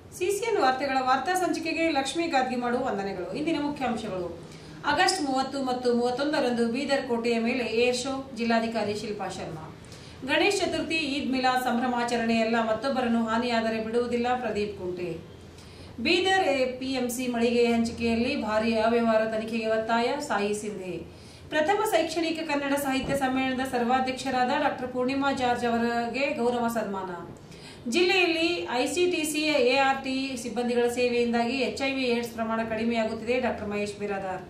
CCN ವಾರ್ತೆಗಳ ವಾರ್ತಾ ಸಂಚಿಕೆಗೆ ಲಕ್ಷ್ಮೀ ಗಾದ್ಗಿಮಾಡು ವಂದನೆಗಳು. ಇಂದಿನ ಮುಖ್ಯಾಂಶಗಳು. ಆಗಸ್ಟ್ 30 ಮತ್ತು 31ರಂದು ಬೀದರ್ ಕೋಟೆಯ ಮೇಲೆ ಏರ್ ಶೋ, ಜಿಲ್ಲಾಧಿಕಾರಿ ಶಿಲ್ಪಾ ಶರ್ಮಾ. ಗಣೇಶ ಚತುರ್ಥಿ, ಈದ್ ಮಿಲಾದ್ ಸಂಭ್ರಮಾಚರಣೆಯಲ್ಲ, ಮತ್ತೊಬ್ಬರನ್ನು ಹಾನಿಯಾದರೆ ಬಿಡುವುದಿಲ್ಲ, ಪ್ರದೀಪ್ ಕುಂಟೆ. ಬೀದರ್ ಪಿಎಂಸಿ ಮಳಿಗೆ ಹಂಚಿಕೆಯಲ್ಲಿ ಭಾರೀ ಅವ್ಯವಹಾರ ತನಿಖೆಗೆ ಒತ್ತಾಯ, ಸಾಯಿ ಸಿಂಧೆ. ಪ್ರಥಮ ಶೈಕ್ಷಣಿಕ ಕನ್ನಡ ಸಾಹಿತ್ಯ ಸಮ್ಮೇಳನದ ಸರ್ವಾಧ್ಯಕ್ಷರಾದ ಡಾ ಪೂರ್ಣಿಮಾ ಜಾರ್ಜ್ ಅವರಿಗೆ ಗೌರವ ಸನ್ಮಾನ. ಜಿಲ್ಲೆಯಲ್ಲಿ ಐಸಿಟಿಸಿ ಎಆರ್ಟಿ ಸಿಬ್ಬಂದಿಗಳ ಸೇವೆಯಿಂದಾಗಿ ಎಚ್ಐವಿ ಏಡ್ಸ್ ಪ್ರಮಾಣ ಕಡಿಮೆಯಾಗುತ್ತಿದೆ, ಡಾ ಮಹೇಶ್ ಬಿರಾದಾರ್.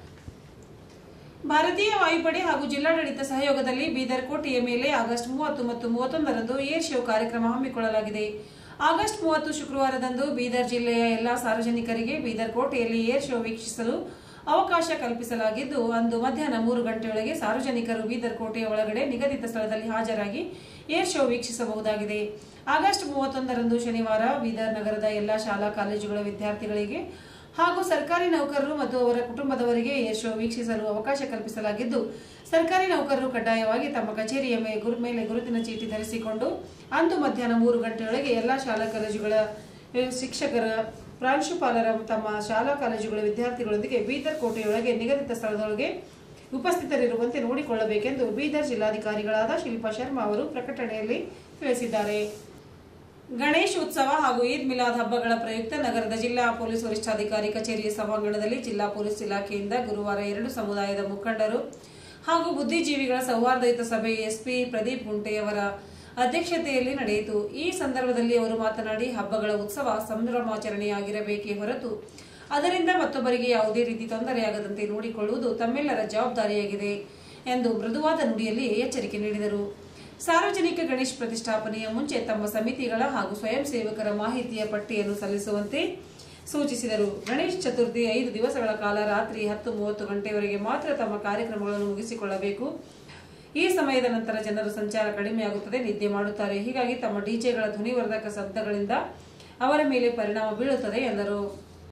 ಭಾರತೀಯ ವಾಯುಪಡೆ ಹಾಗೂ ಜಿಲ್ಲಾಡಳಿತ ಸಹಯೋಗದಲ್ಲಿ ಬೀದರ್ ಕೋಟೆಯ ಮೇಲೆ ಆಗಸ್ಟ್ 30 ಮತ್ತು 31ರಂದು ಏರ್ ಶೋ ಕಾರ್ಯಕ್ರಮ ಹಮ್ಮಿಕೊಳ್ಳಲಾಗಿದೆ. ಆಗಸ್ಟ್ 30 ಶುಕ್ರವಾರದಂದು ಬೀದರ್ ಜಿಲ್ಲೆಯ ಎಲ್ಲಾ ಸಾರ್ವಜನಿಕರಿಗೆ ಬೀದರ್ ಕೋಟೆಯಲ್ಲಿ ಏರ್ ಶೋ ವೀಕ್ಷಿಸಲು ಅವಕಾಶ ಕಲ್ಪಿಸಲಾಗಿದ್ದು, ಅಂದು ಮಧ್ಯಾಹ್ನ 3 ಗಂಟೆಯೊಳಗೆ ಸಾರ್ವಜನಿಕರು ಬೀದರ್ ಕೋಟೆಯ ಒಳಗಡೆ ನಿಗದಿತ ಸ್ಥಳದಲ್ಲಿ ಹಾಜರಾಗಿ ಏರ್ ಶೋ ವೀಕ್ಷಿಸಬಹುದಾಗಿದೆ. ಆಗಸ್ಟ್ 31ರಂದು ಶನಿವಾರ ಬೀದರ್ ನಗರದ ಎಲ್ಲಾ ಶಾಲಾ ಕಾಲೇಜುಗಳ ವಿದ್ಯಾರ್ಥಿಗಳಿಗೆ ಹಾಗೂ ಸರ್ಕಾರಿ ನೌಕರರು ಮತ್ತು ಅವರ ಕುಟುಂಬದವರಿಗೆ ಏರ್ ಶೋ ವೀಕ್ಷಿಸಲು ಅವಕಾಶ ಕಲ್ಪಿಸಲಾಗಿದ್ದು, ಸರ್ಕಾರಿ ನೌಕರರು ಕಡ್ಡಾಯವಾಗಿ ತಮ್ಮ ಕಚೇರಿಯ ಮೇಲೆ ಗುರುತಿನ ಚೀಟಿ ಧರಿಸಿಕೊಂಡು ಅಂದು ಮಧ್ಯಾಹ್ನ 3 ಗಂಟೆಯೊಳಗೆ ಎಲ್ಲಾ ಶಾಲಾ ಕಾಲೇಜುಗಳ ಶಿಕ್ಷಕರ, ಪ್ರಾಂಶುಪಾಲರ ತಮ್ಮ ಶಾಲಾ ಕಾಲೇಜುಗಳ ವಿದ್ಯಾರ್ಥಿಗಳೊಂದಿಗೆ ಬೀದರ್ ಕೋಟೆಯೊಳಗೆ ನಿಗದಿತ ಸ್ಥಳದೊಳಗೆ ಉಪಸ್ಥಿತರಿರುವಂತೆ ನೋಡಿಕೊಳ್ಳಬೇಕೆಂದು ಬೀದರ್ ಜಿಲ್ಲಾಧಿಕಾರಿಗಳಾದ ಶಿಲ್ಪಾ ಶರ್ಮಾ ಅವರು ಪ್ರಕಟಣೆಯಲ್ಲಿ ತಿಳಿಸಿದ್ದಾರೆ. ಗಣೇಶ ಉತ್ಸವ ಹಾಗೂ ಈದ್ ಮಿಲಾದ್ ಹಬ್ಬಗಳ ಪ್ರಯುಕ್ತ ನಗರದ ಜಿಲ್ಲಾ ಪೊಲೀಸ್ ವರಿಷ್ಠಾಧಿಕಾರಿ ಕಚೇರಿಯ ಸಭಾಂಗಣದಲ್ಲಿ ಜಿಲ್ಲಾ ಪೊಲೀಸ್ ಇಲಾಖೆಯಿಂದ ಗುರುವಾರ 2 ಸಮುದಾಯದ ಮುಖಂಡರು ಹಾಗೂ ಬುದ್ಧಿಜೀವಿಗಳ ಸೌಹಾರ್ದಯುತ ಸಭೆ ಎಸ್ಪಿ ಪ್ರದೀಪ್ ಗುಂಟೆಯವರ ಅಧ್ಯಕ್ಷತೆಯಲ್ಲಿ ನಡೆಯಿತು. ಈ ಸಂದರ್ಭದಲ್ಲಿ ಅವರು ಮಾತನಾಡಿ, ಹಬ್ಬಗಳ ಉತ್ಸವ ಸಂಭ್ರಮಾಚರಣೆಯಾಗಿರಬೇಕೇ ಹೊರತು ಅದರಿಂದ ಮತ್ತೊಬ್ಬರಿಗೆ ಯಾವುದೇ ರೀತಿ ತೊಂದರೆಯಾಗದಂತೆ ನೋಡಿಕೊಳ್ಳುವುದು ತಮ್ಮೆಲ್ಲರ ಜವಾಬ್ದಾರಿಯಾಗಿದೆ ಎಂದು ಮೃದುವಾದ ನುಡಿಯಲ್ಲಿ ಎಚ್ಚರಿಕೆ ನೀಡಿದರು. ಸಾರ್ವಜನಿಕ ಗಣೇಶ ಪ್ರತಿಷ್ಠಾಪನೆಯ ಮುಂಚೆ ತಮ್ಮ ಸಮಿತಿಗಳ ಹಾಗೂ ಸ್ವಯಂ ಸೇವಕರ ಮಾಹಿತಿಯ ಪಟ್ಟಿಯನ್ನು ಸಲ್ಲಿಸುವಂತೆ ಸೂಚಿಸಿದರು. ಗಣೇಶ ಚತುರ್ಥಿ 5 ದಿವಸಗಳ ಕಾಲ ರಾತ್ರಿ 10:30 ಗಂಟೆಯವರೆಗೆ ಮಾತ್ರ ತಮ್ಮ ಕಾರ್ಯಕ್ರಮಗಳನ್ನು ಮುಗಿಸಿಕೊಳ್ಳಬೇಕು. ಈ ಸಮಯದ ನಂತರ ಜನರು ಸಂಚಾರ ಕಡಿಮೆಯಾಗುತ್ತದೆ, ನಿದ್ದೆ ಮಾಡುತ್ತಾರೆ. ಹೀಗಾಗಿ ತಮ್ಮ ಡಿಜೆಗಳ ಧ್ವನಿವರ್ಧಕ ಶಬ್ದಗಳಿಂದ ಅವರ ಮೇಲೆ ಪರಿಣಾಮ ಬೀಳುತ್ತದೆ ಎಂದರು.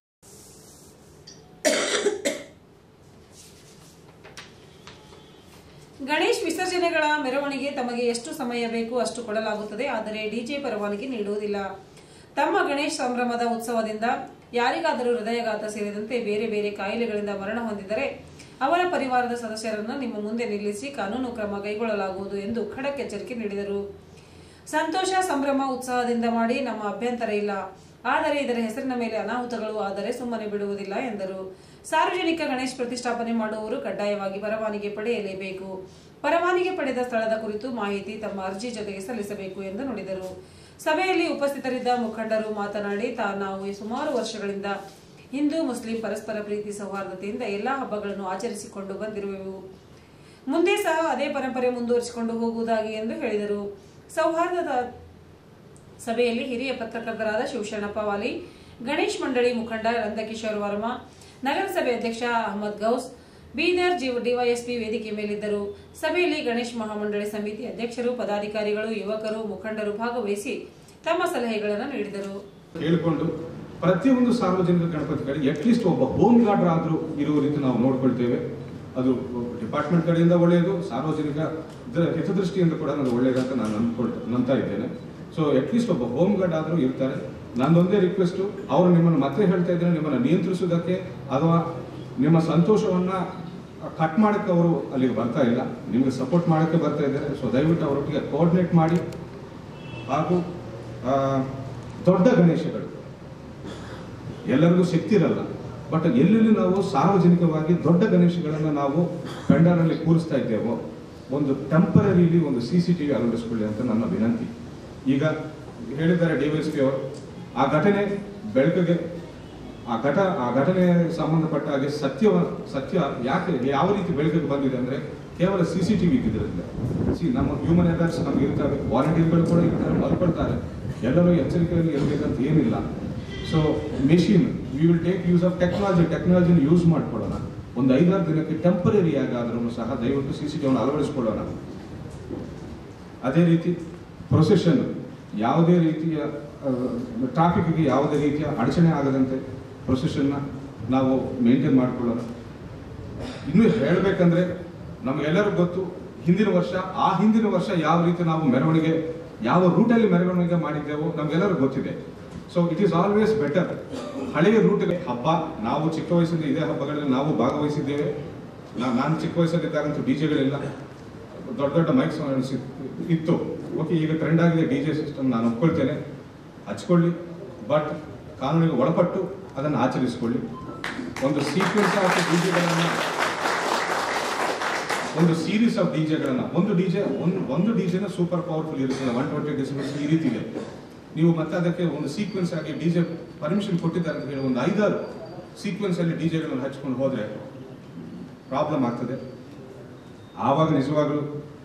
ಗಣೇಶ್ ವಿಸರ್ಜನೆಗಳ ಮೆರವಣಿಗೆ ತಮಗೆ ಎಷ್ಟು ಸಮಯ ಬೇಕು ಅಷ್ಟು ಕೊಡಲಾಗುತ್ತದೆ, ಆದರೆ ಡಿಜೆ ಪರವಾನಗಿ ನೀಡುವುದಿಲ್ಲ. ತಮ್ಮ ಗಣೇಶ್ ಸಂಭ್ರಮದ ಉತ್ಸವದಿಂದ ಯಾರಿಗಾದರೂ ಹೃದಯಾಘಾತ ಸೇರಿದಂತೆ ಬೇರೆ ಬೇರೆ ಕಾಯಿಲೆಗಳಿಂದ ಮರಣ ಹೊಂದಿದರೆ ಅವರ ಪರಿವಾರದ ಸದಸ್ಯರನ್ನು ನಿಮ್ಮ ಮುಂದೆ ನಿಲ್ಲಿಸಿ ಕಾನೂನು ಕ್ರಮ ಕೈಗೊಳ್ಳಲಾಗುವುದು ಎಂದು ಖಡಕ್ ಎಚ್ಚರಿಕೆ ನೀಡಿದರು. ಸಂತೋಷ, ಸಂಭ್ರಮ, ಉತ್ಸಾಹದಿಂದ ಮಾಡಿ ನಮ್ಮ ಅಭ್ಯಂತರ ಇಲ್ಲ, ಆದರೆ ಇದರ ಹೆಸರಿನ ಮೇಲೆ ಅನಾಹುತಗಳು ಆದರೆ ಸುಮ್ಮನೆ ಬಿಡುವುದಿಲ್ಲ ಎಂದರು. ಸಾರ್ವಜನಿಕ ಗಣೇಶ ಪ್ರತಿಷ್ಠಾಪನೆ ಮಾಡುವವರು ಕಡ್ಡಾಯವಾಗಿ ಪರವಾನಗಿ ಪಡೆಯಲೇಬೇಕು. ಪರವಾನಗಿ ಪಡೆದ ಸ್ಥಳದ ಕುರಿತು ಮಾಹಿತಿ ತಮ್ಮ ಅರ್ಜಿ ಜೊತೆಗೆ ಸಲ್ಲಿಸಬೇಕು ಎಂದು ನುಡಿದರು. ಸಭೆಯಲ್ಲಿ ಉಪಸ್ಥಿತರಿದ್ದ ಮುಖಂಡರು ಮಾತನಾಡಿ, ನಾವು ಸುಮಾರು ವರ್ಷಗಳಿಂದ ಹಿಂದೂ ಮುಸ್ಲಿಂ ಪರಸ್ಪರ ಪ್ರೀತಿ ಸೌಹಾರ್ದತೆಯಿಂದ ಎಲ್ಲಾ ಹಬ್ಬಗಳನ್ನು ಆಚರಿಸಿಕೊಂಡು ಬಂದಿರುವೆವು. ಮುಂದೆ ಸಹ ಅದೇ ಪರಂಪರೆ ಮುಂದುವರಿಸಿಕೊಂಡು ಹೋಗುವುದಾಗಿ ಎಂದು ಹೇಳಿದರು. ಸೌಹಾರ್ದದ ಸಭೆಯಲ್ಲಿ ಹಿರಿಯ ಪತ್ರಕರ್ತರಾದ ಶಿವಶರಣಪ್ಪ ವಾಲಿ, ಗಣೇಶ್ ಮಂಡಳಿ ಮುಖಂಡ ನಂದಕಿಶೋರ್ ವರ್ಮಾ, ನಗರಸಭೆ ಅಧ್ಯಕ್ಷ ಅಹಮದ್ ಗೌಸ್, ಬೀದರ್ ಡಿವೈಎಸ್ಪಿ ವೇದಿಕೆ ಮೇಲಿದ್ದರು. ಸಭೆಯಲ್ಲಿ ಗಣೇಶ್ ಮಹಾಮಂಡಳಿ ಸಮಿತಿ ಅಧ್ಯಕ್ಷರು, ಪದಾಧಿಕಾರಿಗಳು, ಯುವಕರು, ಮುಖಂಡರು ಭಾಗವಹಿಸಿ ತಮ್ಮ ಸಲಹೆಗಳನ್ನು ನೀಡಿದರು. ಪ್ರತಿಯೊಂದು ಸಾರ್ವಜನಿಕ ಗಣಪತಿಗಳಿಗೆ ಅಟ್ಲೀಸ್ಟ್ ಒಬ್ಬ ಹೋಮ್ ಗಾರ್ಡ್ ಆದರೂ ಇರುವ ರೀತಿ ನಾವು ನೋಡ್ಕೊಳ್ತೇವೆ. ಅದು ಡಿಪಾರ್ಟ್ಮೆಂಟ್ ಕಡೆಯಿಂದ ಒಳ್ಳೆಯದು, ಸಾರ್ವಜನಿಕ ಹಿತದೃಷ್ಟಿಯಿಂದ ಕೂಡ ನಾನು ಒಳ್ಳೆಯದಂತ ನಾನು ನಂಬ್ತಾ ಇದ್ದೇನೆ. ಸೊ ಅಟ್ಲೀಸ್ಟ್ ಒಬ್ಬ ಹೋಮ್ ಗಾರ್ಡ್ ಆದರೂ ಇರ್ತಾರೆ. ನಂದೊಂದೇ ರಿಕ್ವೆಸ್ಟು, ಅವರು ನಿಮ್ಮನ್ನು ಮತ್ತೆ ಹೇಳ್ತಾ ಇದ್ದಾರೆ, ನಿಮ್ಮನ್ನು ನಿಯಂತ್ರಿಸೋದಕ್ಕೆ ಅಥವಾ ನಿಮ್ಮ ಸಂತೋಷವನ್ನ ಕಟ್ ಮಾಡೋಕ್ಕೆ ಅವರು ಅಲ್ಲಿಗೆ ಬರ್ತಾ ಇಲ್ಲ, ನಿಮಗೆ ಸಪೋರ್ಟ್ ಮಾಡೋಕ್ಕೆ ಬರ್ತಾ ಇದ್ದಾರೆ. ಸೊ ದಯವಿಟ್ಟು ಅವರೊಟ್ಟಿಗೆ ಕೋಆರ್ಡಿನೇಟ್ ಮಾಡಿ. ಹಾಗೂ ದೊಡ್ಡ ಗಣೇಶಗಳು ಎಲ್ಲರಿಗೂ ಶಕ್ತಿ ಇರಲ್ಲ, ಬಟ್ ಎಲ್ಲೆಲ್ಲಿ ನಾವು ಸಾರ್ವಜನಿಕವಾಗಿ ದೊಡ್ಡ ಗಣೇಶಗಳನ್ನು ನಾವು ಪೆಂಡಾಲಲ್ಲಿ ಕೂರಿಸ್ತಾ ಇದ್ದೇವೋ ಒಂದು ಟೆಂಪರರಿಲಿ ಒಂದು CCTV ಅಳವಡಿಸಿಕೊಳ್ಳಿ ಅಂತ ನನ್ನ ವಿನಂತಿ. ಈಗ ಹೇಳಿದ್ದಾರೆ DYSP ಅವರು, ಆ ಘಟನೆ ಬೆಳಕಿಗೆ ಆ ಘಟನೆಗೆ ಸಂಬಂಧಪಟ್ಟ ಹಾಗೆ ಸತ್ಯ ಯಾಕೆ ಯಾವ ರೀತಿ ಬೆಳಕಿಗೆ ಬಂದಿದೆ ಅಂದರೆ ಕೇವಲ CCTV ಇದ್ದಿದ್ದರಿಂದ. ನಮ್ಮ ಹ್ಯೂಮನ್ ಎರರ್ಸ್ ನಮ್ಗೆ ಇರ್ತವೆ, ವಾಲಂಟಿಯರ್ಗಳು ಕೂಡ ಇರ್ತಾರೆ, ಮಲ್ಕೊಳ್ತಾರೆ, ಎಲ್ಲರೂ ಎಚ್ಚರಿಕೆಯಲ್ಲಿ ಇರಬೇಕಂತ ಏನಿಲ್ಲ. So machine we will take use of ಟೆಕ್ನಾಲಜಿನ ಯೂಸ್ ಮಾಡ್ಕೊಳ್ಳೋಣ. ಒಂದು 5-6 ದಿನಕ್ಕೆ ಟೆಂಪರರಿ ಆಗಾದ್ರೂ ಸಹ ದಯವಿಟ್ಟು CCTV ಅಳವಡಿಸ್ಕೊಳ್ಳೋಣ. ಅದೇ ರೀತಿ ಪ್ರೊಸೆಷನ್ ಯಾವುದೇ ರೀತಿಯ ಟ್ರಾಫಿಕ್ಗೆ ಯಾವುದೇ ರೀತಿಯ ಅಡಚಣೆ ಆಗದಂತೆ ಪ್ರೊಸೆಷನ್ನ ನಾವು ಮೇಂಟೈನ್ ಮಾಡಿಕೊಳ್ಳೋಣ. ಇನ್ನು ಹೇಳಬೇಕಂದ್ರೆ ನಮಗೆಲ್ಲರಿಗೂ ಗೊತ್ತು, ಹಿಂದಿನ ವರ್ಷ ಯಾವ ರೀತಿ ನಾವು ಮೆರವಣಿಗೆ ಯಾವ ರೂಟಲ್ಲಿ ಮೆರವಣಿಗೆ ಮಾಡಿದ್ದೇವೋ ನಮಗೆಲ್ಲರಿಗೂ ಗೊತ್ತಿದೆ. So it is always better. ಹಳೆಯ ರೂಟ್ಗೆ ಹಬ್ಬ, ನಾವು ಚಿಕ್ಕ ವಯಸ್ಸಿಂದ ಇದೇ ಹಬ್ಬಗಳಲ್ಲಿ ನಾವು ಭಾಗವಹಿಸಿದ್ದೇವೆ. ನಾನು ಚಿಕ್ಕ ವಯಸ್ಸಲ್ಲಿದ್ದಾಗಂತೂ ಡಿಜೆಗಳಿಲ್ಲ, ದೊಡ್ಡ ದೊಡ್ಡ ಮೈಕ್ಸ್ ಇತ್ತು. ಓಕೆ, ಈಗ ಟ್ರೆಂಡ್ ಆಗಿದೆ ಡಿಜೆ ಸಿಸ್ಟಮ್, ನಾನು ಒಪ್ಕೊಳ್ತೇನೆ, ಹಚ್ಕೊಳ್ಳಿ. ಬಟ್ ಕಾನೂನಿಗೆ ಒಳಪಟ್ಟು ಅದನ್ನು ಆಚರಿಸಿಕೊಳ್ಳಿ. ಒಂದು ಸೀಕ್ವೆನ್ಸ್ ಆಫ್ ಡಿಜೆಗಳನ್ನು, ಒಂದು ಸೀರೀಸ್ ಆಫ್ ಡಿಜೆಗಳನ್ನು, ಒಂದು ಡಿಜೆನ ಸೂಪರ್ ಪವರ್ಫುಲ್ ಇರುತ್ತದೆ, 120 ಡೆಸಿಬಲ್ಸ್ ಈ ರೀತಿ ಇದೆ. ನೀವು ಮತ್ತೆ ಅದಕ್ಕೆ ಒಂದು ಸೀಕ್ವೆನ್ಸ್ ಆಗಿ ಡಿಜೆ ಪರ್ಮಿಷನ್ ಕೊಟ್ಟಿದ್ದಾರೆ ಅಂತ ಹೇಳಿ ಒಂದು 5-6 ಸೀಕ್ವೆನ್ಸ್ ಅಲ್ಲಿ ಡಿಜೆಗಳನ್ನು ಹಚ್ಕೊಂಡು ಹೋದ್ರೆ ಪ್ರಾಬ್ಲಮ್ ಆಗ್ತದೆ. ಆವಾಗ ನಿಜವಾಗ್ಲೂ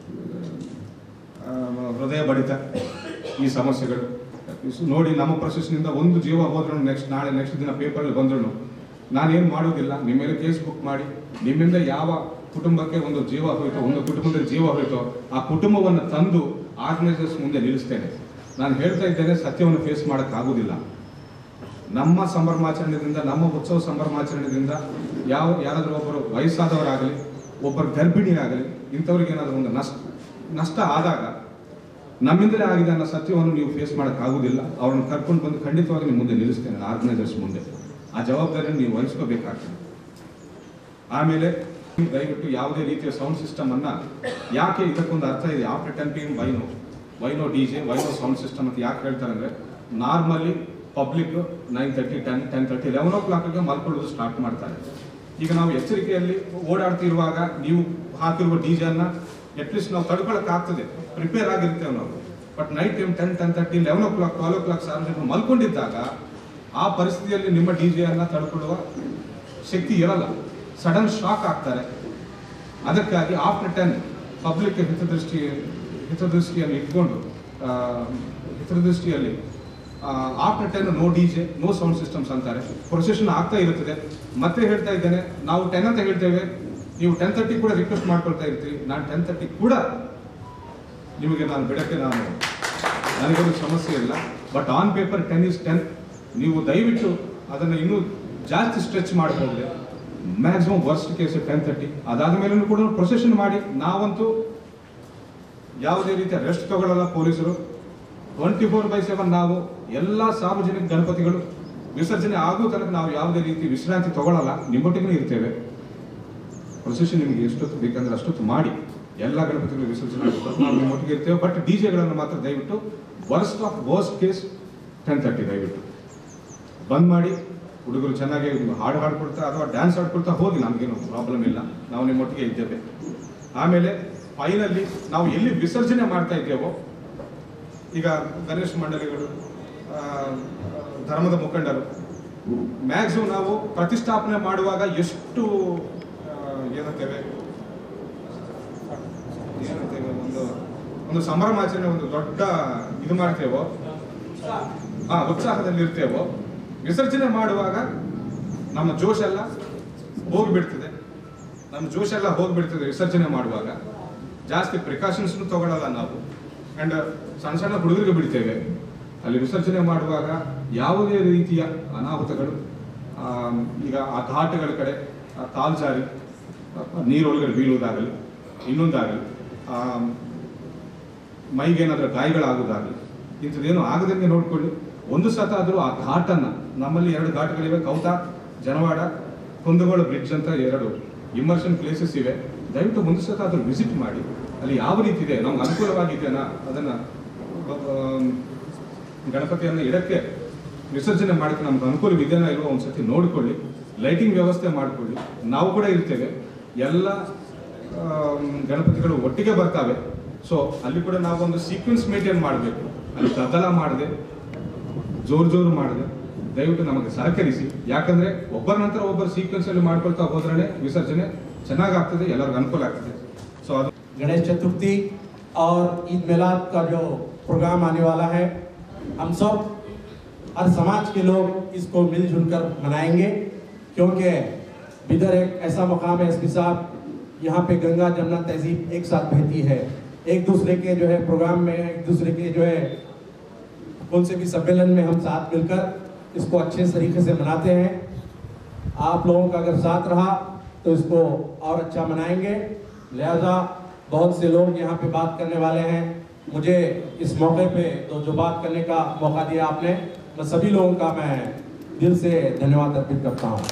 ಹೃದಯ ಬಡಿತ ಈ ಸಮಸ್ಯೆಗಳು ನೋಡಿ. ನಮ್ಮ ಪ್ರೊಸೆಸ್ನಿಂದ ಒಂದು ಜೀವ ಹೋದ್ರೂ ನೆಕ್ಸ್ಟ್ ದಿನ ಪೇಪರಲ್ಲಿ ಬಂದ್ರು ನಾನೇನು ಮಾಡೋದಿಲ್ಲ, ನಿಮ್ಮ ಮೇಲೆ ಕೇಸ್ ಬುಕ್ ಮಾಡಿ, ನಿಮ್ಮಿಂದ ಯಾವ ಕುಟುಂಬಕ್ಕೆ ಒಂದು ಜೀವ ಹೋಯ್ತೋ, ಒಂದು ಕುಟುಂಬದ ಜೀವ ಹೋಯ್ತೋ, ಆ ಕುಟುಂಬವನ್ನು ತಂದು ಆರ್ಗನೈಸರ್ಸ್ ಮುಂದೆ ನಿಲ್ಲಿಸ್ತೇನೆ. ನಾನು ಹೇಳ್ತಾ ಇದ್ದೇನೆ, ಸತ್ಯವನ್ನು ಫೇಸ್ ಮಾಡೋಕ್ಕಾಗೋದಿಲ್ಲ. ನಮ್ಮ ಸಂಭ್ರಮಾಚರಣೆಯಿಂದ, ನಮ್ಮ ಉತ್ಸವ ಸಂಭ್ರಮಾಚರಣೆಯಿಂದ ಯಾರಾದರೂ ಒಬ್ಬರು ವಯಸ್ಸಾದವರಾಗಲಿ, ಒಬ್ಬರು ಗರ್ಭಿಣಿಯಾಗಲಿ, ಇಂಥವ್ರಿಗೆ ಏನಾದರೂ ಒಂದು ನಷ್ಟ ಆದಾಗ ನಮ್ಮಿಂದಲೇ ಆಗಿದೆ ಅನ್ನೋ ಸತ್ಯವನ್ನು ನೀವು ಫೇಸ್ ಮಾಡೋಕ್ಕಾಗೋದಿಲ್ಲ. ಅವ್ರನ್ನ ಕರ್ಕೊಂಡು ಬಂದು ಖಂಡಿತವಾಗಿ ನಿಮ್ಮ ಮುಂದೆ ನಿಲ್ಲಿಸ್ತೇನೆ, ಆರ್ಗನೈಸರ್ಸ್ ಮುಂದೆ. ಆ ಜವಾಬ್ದಾರಿಯನ್ನು ನೀವು ವಹಿಸ್ಕೋಬೇಕಾಗ್ತದೆ. ಆಮೇಲೆ ದಯವಿಟ್ಟು ಯಾವುದೇ ರೀತಿಯ ಸೌಂಡ್ ಸಿಸ್ಟಮ್ ಅನ್ನ, ಯಾಕೆ ಇದಕ್ಕೊಂದು ಅರ್ಥ ಇದೆ, ಆಫ್ಟರ್ 10 PM ವೈನೋ ಡಿಜೆ, ವೈನೋ ಸೌಂಡ್ ಸಿಸ್ಟಮ್ ಅಂತ ಯಾಕೆ ಹೇಳ್ತಾರೆ ಅಂದ್ರೆ, ನಾರ್ಮಲಿ ಪಬ್ಲಿಕ್ 9:30, 10, 10:30, 11 o'clock ಮಲ್ಕೊಳ್ಳೋದು ಸ್ಟಾರ್ಟ್ ಮಾಡ್ತಾರೆ. ಈಗ ನಾವು ಎಚ್ಚರಿಕೆಯಲ್ಲಿ ಓಡಾಡ್ತಿರುವಾಗ ನೀವು ಹಾಕಿರುವ ಡಿಜೆ ಅನ್ನ ಅಟ್ಲೀಸ್ಟ್ ನಾವು ತಡ್ಕೊಳಕ್ಕಾಗ್ತದೆ, ಪ್ರಿಪೇರ್ ಆಗಿರ್ತೇವೆ ನಾವು. But night time 10, 10:30, 11 o'clock, 12 o'clock ಸಾರ್ವಜನಿಕರು ಮಲ್ಕೊಂಡಿದ್ದಾಗ ಆ ಪರಿಸ್ಥಿತಿಯಲ್ಲಿ ನಿಮ್ಮ ಡಿಜೆ ಅನ್ನ ತಡ್ಕೊಳ್ಳುವ ಶಕ್ತಿ ಇರಲ್ಲ, ಸಡನ್ ಶಾಕ್ ಆಗ್ತಾರೆ. ಅದಕ್ಕಾಗಿ ಆಫ್ಟರ್ 10 ಪಬ್ಲಿಕ್ ಹಿತದೃಷ್ಟಿಯನ್ನು ಇಟ್ಕೊಂಡು ಹಿತದೃಷ್ಟಿಯಲ್ಲಿ after 10 no DJ, no sound systems ಅಂತಾರೆ. ಪ್ರೊಸೆಷನ್ ಆಗ್ತಾ ಇರುತ್ತದೆ. ಮತ್ತೆ ಹೇಳ್ತಾ ಇದ್ದೇನೆ, ನಾವು 10 ಅಂತ ಹೇಳ್ತೇವೆ, ನೀವು 10:30 ಕೂಡ ರಿಕ್ವೆಸ್ಟ್ ಮಾಡ್ಕೊಳ್ತಾ ಇರ್ತೀವಿ. ನಾನು 10:30 ಕೂಡ ನಿಮಗೆ ನಾನು ಬಿಡಕ್ಕೆ ನನಗೊಂದು ಸಮಸ್ಯೆ ಇಲ್ಲ. But on paper 10 is 10. ನೀವು ದಯವಿಟ್ಟು ಅದನ್ನು ಇನ್ನೂ ಜಾಸ್ತಿ ಸ್ಟ್ರೆಚ್ ಮಾಡಬಹುದೇ. Maximum worst case 10:30. ಅದಾದ ಮೇಲೂ ಕೂಡ ಪ್ರೊಸೆಷನ್ ಮಾಡಿ. ನಾವಂತೂ ಯಾವುದೇ ರೀತಿಯ ರೆಸ್ಟ್ ತಗೊಳ್ಳಲ್ಲ. ಪೊಲೀಸರು 24/7 ನಾವು ಎಲ್ಲ ಸಾರ್ವಜನಿಕ ಗಣಪತಿಗಳು ವಿಸರ್ಜನೆ ಆಗೋ ತನಕ ನಾವು ಯಾವುದೇ ರೀತಿ ವಿಶ್ರಾಂತಿ ತಗೊಳ್ಳಲ್ಲ, ನಿಮ್ಮೊಟ್ಟಿಗೆ ಇರ್ತೇವೆ. ಪ್ರೊಸೆಷನ್ ನಿಮಗೆ ಎಷ್ಟೊತ್ತು ಬೇಕಂದ್ರೆ ಅಷ್ಟೊತ್ತು ಮಾಡಿ, ಎಲ್ಲ ಗಣಪತಿಗಳು ವಿಸರ್ಜನೆ ನಾವು ನಿಮ್ಮೊಟ್ಟಿಗೆ ಇರ್ತೇವೆ. ಬಟ್ ಡಿಜೆಗಳನ್ನು ಮಾತ್ರ ದಯವಿಟ್ಟು ವರ್ಸ್ಟ್ ಕೇಸ್ 10:30 ದಯವಿಟ್ಟು ಬಂದ್ ಮಾಡಿ. ಹುಡುಗರು ಚೆನ್ನಾಗಿ ಹಾಡು ಹಾಡ್ಕೊಳ್ತಾ ಅಥವಾ ಡ್ಯಾನ್ಸ್ ಆಡ್ಕೊಳ್ತಾ ಹೋಗಿ, ನಮಗೇನು ಪ್ರಾಬ್ಲಮ್ ಇಲ್ಲ, ನಾವು ನಿಮ್ಮೊಟ್ಟಿಗೆ ಇದ್ದೇವೆ. ಆಮೇಲೆ ಫೈನಲಿ ನಾವು ಎಲ್ಲಿ ವಿಸರ್ಜನೆ ಮಾಡ್ತಾ ಇದ್ದೇವೋ, ಈಗ ಗಣೇಶ ಮಂಡಳಿಗಳು, ಧರ್ಮದ ಮುಖಂಡರು, ಮ್ಯಾಕ್ಸಿಮಮ್ ನಾವು ಪ್ರತಿಷ್ಠಾಪನೆ ಮಾಡುವಾಗ ಎಷ್ಟು ಏನಂತೇವೆ ಒಂದು ಸಂಭ್ರಮಾಚರಣೆ, ಒಂದು ದೊಡ್ಡ ಇದು ಮಾಡ್ತೇವೋ, ಉತ್ಸಾಹದಲ್ಲಿ ಇರ್ತೇವೋ, ವಿಸರ್ಜನೆ ಮಾಡುವಾಗ ನಮ್ಮ ಜೋಶ್ ಎಲ್ಲ ಹೋಗ್ಬಿಡ್ತದೆ. ವಿಸರ್ಜನೆ ಮಾಡುವಾಗ ಜಾಸ್ತಿ ಪ್ರಿಕಾಷನ್ಸ್ ತಗೊಳ್ಳಲ್ಲ ನಾವು. ಅಂಡ್ ಸಣ್ಣ ಸಣ್ಣ ಹುಡುಗರಿಗೆ ಬಿಡ್ತೇವೆ. ಅಲ್ಲಿ ವಿಸರ್ಜನೆ ಮಾಡುವಾಗ ಯಾವುದೇ ರೀತಿಯ ಅನಾಹುತಗಳು, ಈಗ ಆ ಘಾಟಗಳ ಕಡೆ ಕಾಲ್ ಜಾರಿ ನೀರೊಳಗಡೆ ಬೀಳುವುದಾಗಲಿ, ಇನ್ನೊಂದಾಗಲಿ, ಮೈಗೇನಾದರೂ ಗಾಯಗಳಾಗುವುದಾಗಲಿ, ಇಂಥದ್ದೇನು ಆಗದಂಗೆ ನೋಡ್ಕೊಳ್ಳಿ. ಒಂದು ಸತ ಆದರೂ ಆ ಘಾಟನ್ನು, ನಮ್ಮಲ್ಲಿ 2 ಘಾಟ್ಗಳಿವೆ, ಕೌತ, ಜನವಾಡ, ಕುಂದಗೋಳ ಬ್ರಿಡ್ಜ್ ಅಂತ 2 ಇಮರ್ಷನ್ ಪ್ಲೇಸಸ್ ಇವೆ. ದಯವಿಟ್ಟು ಒಂದು ಸತ ಆದರೂ ವಿಸಿಟ್ ಮಾಡಿ. ಅಲ್ಲಿ ಯಾವ ರೀತಿ ಇದೆ, ನಮ್ಗೆ ಅನುಕೂಲವಾಗಿದೆಯಾ, ಅದನ್ನು ಗಣಪತಿಯನ್ನು ಇಡಕ್ಕೆ ವಿಸರ್ಜನೆ ಮಾಡಕ್ಕೆ ನಮ್ಗೆ ಅನುಕೂಲವಿದೆಯಾ ಇಲ್ವೋ ಒಂದ್ಸತಿ ನೋಡ್ಕೊಳ್ಳಿ. ಲೈಟಿಂಗ್ ವ್ಯವಸ್ಥೆ ಮಾಡಿಕೊಳ್ಳಿ. ನಾವು ಕೂಡ ಇರ್ತೇವೆ, ಎಲ್ಲ ಗಣಪತಿಗಳು ಒಟ್ಟಿಗೆ ಬರ್ತಾವೆ. ಸೊ ಅಲ್ಲಿ ಕೂಡ ನಾವು ಒಂದು ಸೀಕ್ವೆನ್ಸ್ ಮೇಂಟೈನ್ ಮಾಡಬೇಕು. ಅಲ್ಲಿ ಗದ್ದಲ ಮಾಡದೆ, ಜೋರು ಮಾಡದೆ ದಯವಿಟ್ಟು ನಮಗೆ ಸಹಕರಿಸಿ. ಯಾಕಂದ್ರೆ ಒಬ್ಬರ ನಂತರ ಒಬ್ಬರು ಸೀಕ್ವೆನ್ಸ್ ಅಲ್ಲಿ ಮಾಡ್ಕೊಳ್ತಾ ಹೋದ್ರೆ ವಿಸರ್ಜನೆ ಚೆನ್ನಾಗಾಗ್ತದೆ, ಎಲ್ಲರಿಗೂ ಅನುಕೂಲ ಆಗ್ತದೆ. ಸೊ ಅದು गणेश चतुर्थी और ईद मिलाद का जो प्रोग्राम आने वाला है, हम सब हर समाज के लोग इसको मिलजुल कर मनाएंगे, क्योंकि बिदर एक ऐसा मकाम है एसपी साहब, यहाँ पे गंगा जमुना तहजीब एक साथ बहती है. एक दूसरे के जो है प्रोग्राम में, एक दूसरे के जो है कौन से भी सम्मेलन में हम साथ मिलकर इसको अच्छे तरीके से मनाते हैं. आप लोगों का अगर साथ रहा तो इसको और अच्छा मनाएंगे. लिहाजा बहुत से लोग यहाँ पे बात करने वाले हैं. मुझे इस मौके पे तो जो बात करने का मौका दिया आपने, मैं सभी लोगों का मैं दिल से धन्यवाद अर्पित करता हूँ।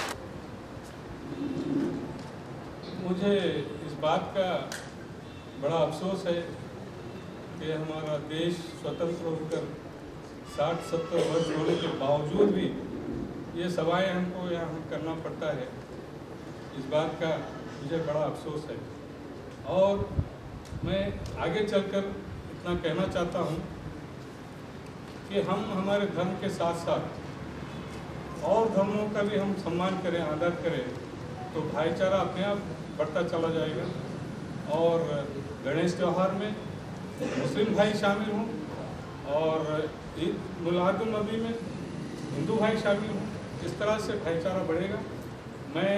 मुझे इस बात का बड़ा अफसोस है कि हमारा देश स्वतंत्र होकर 60-70 वर्ष होने के बावजूद भी ये सवाएं हमको यहाँ करना पड़ता है। इस बात का मुझे बड़ा अफसोस है और मैं आगे चलकर इतना कहना चाहता हूँ कि हम हमारे धर्म के साथ साथ और धर्मों का भी हम सम्मान करें, आदर करें, तो भाईचारा अपने आप बढ़ता चला जाएगा। और गणेश त्यौहार में मुस्लिम भाई शामिल हों और ईद मिलादुन नबी में हिंदू भाई शामिल हों, इस तरह से भाईचारा बढ़ेगा। मैं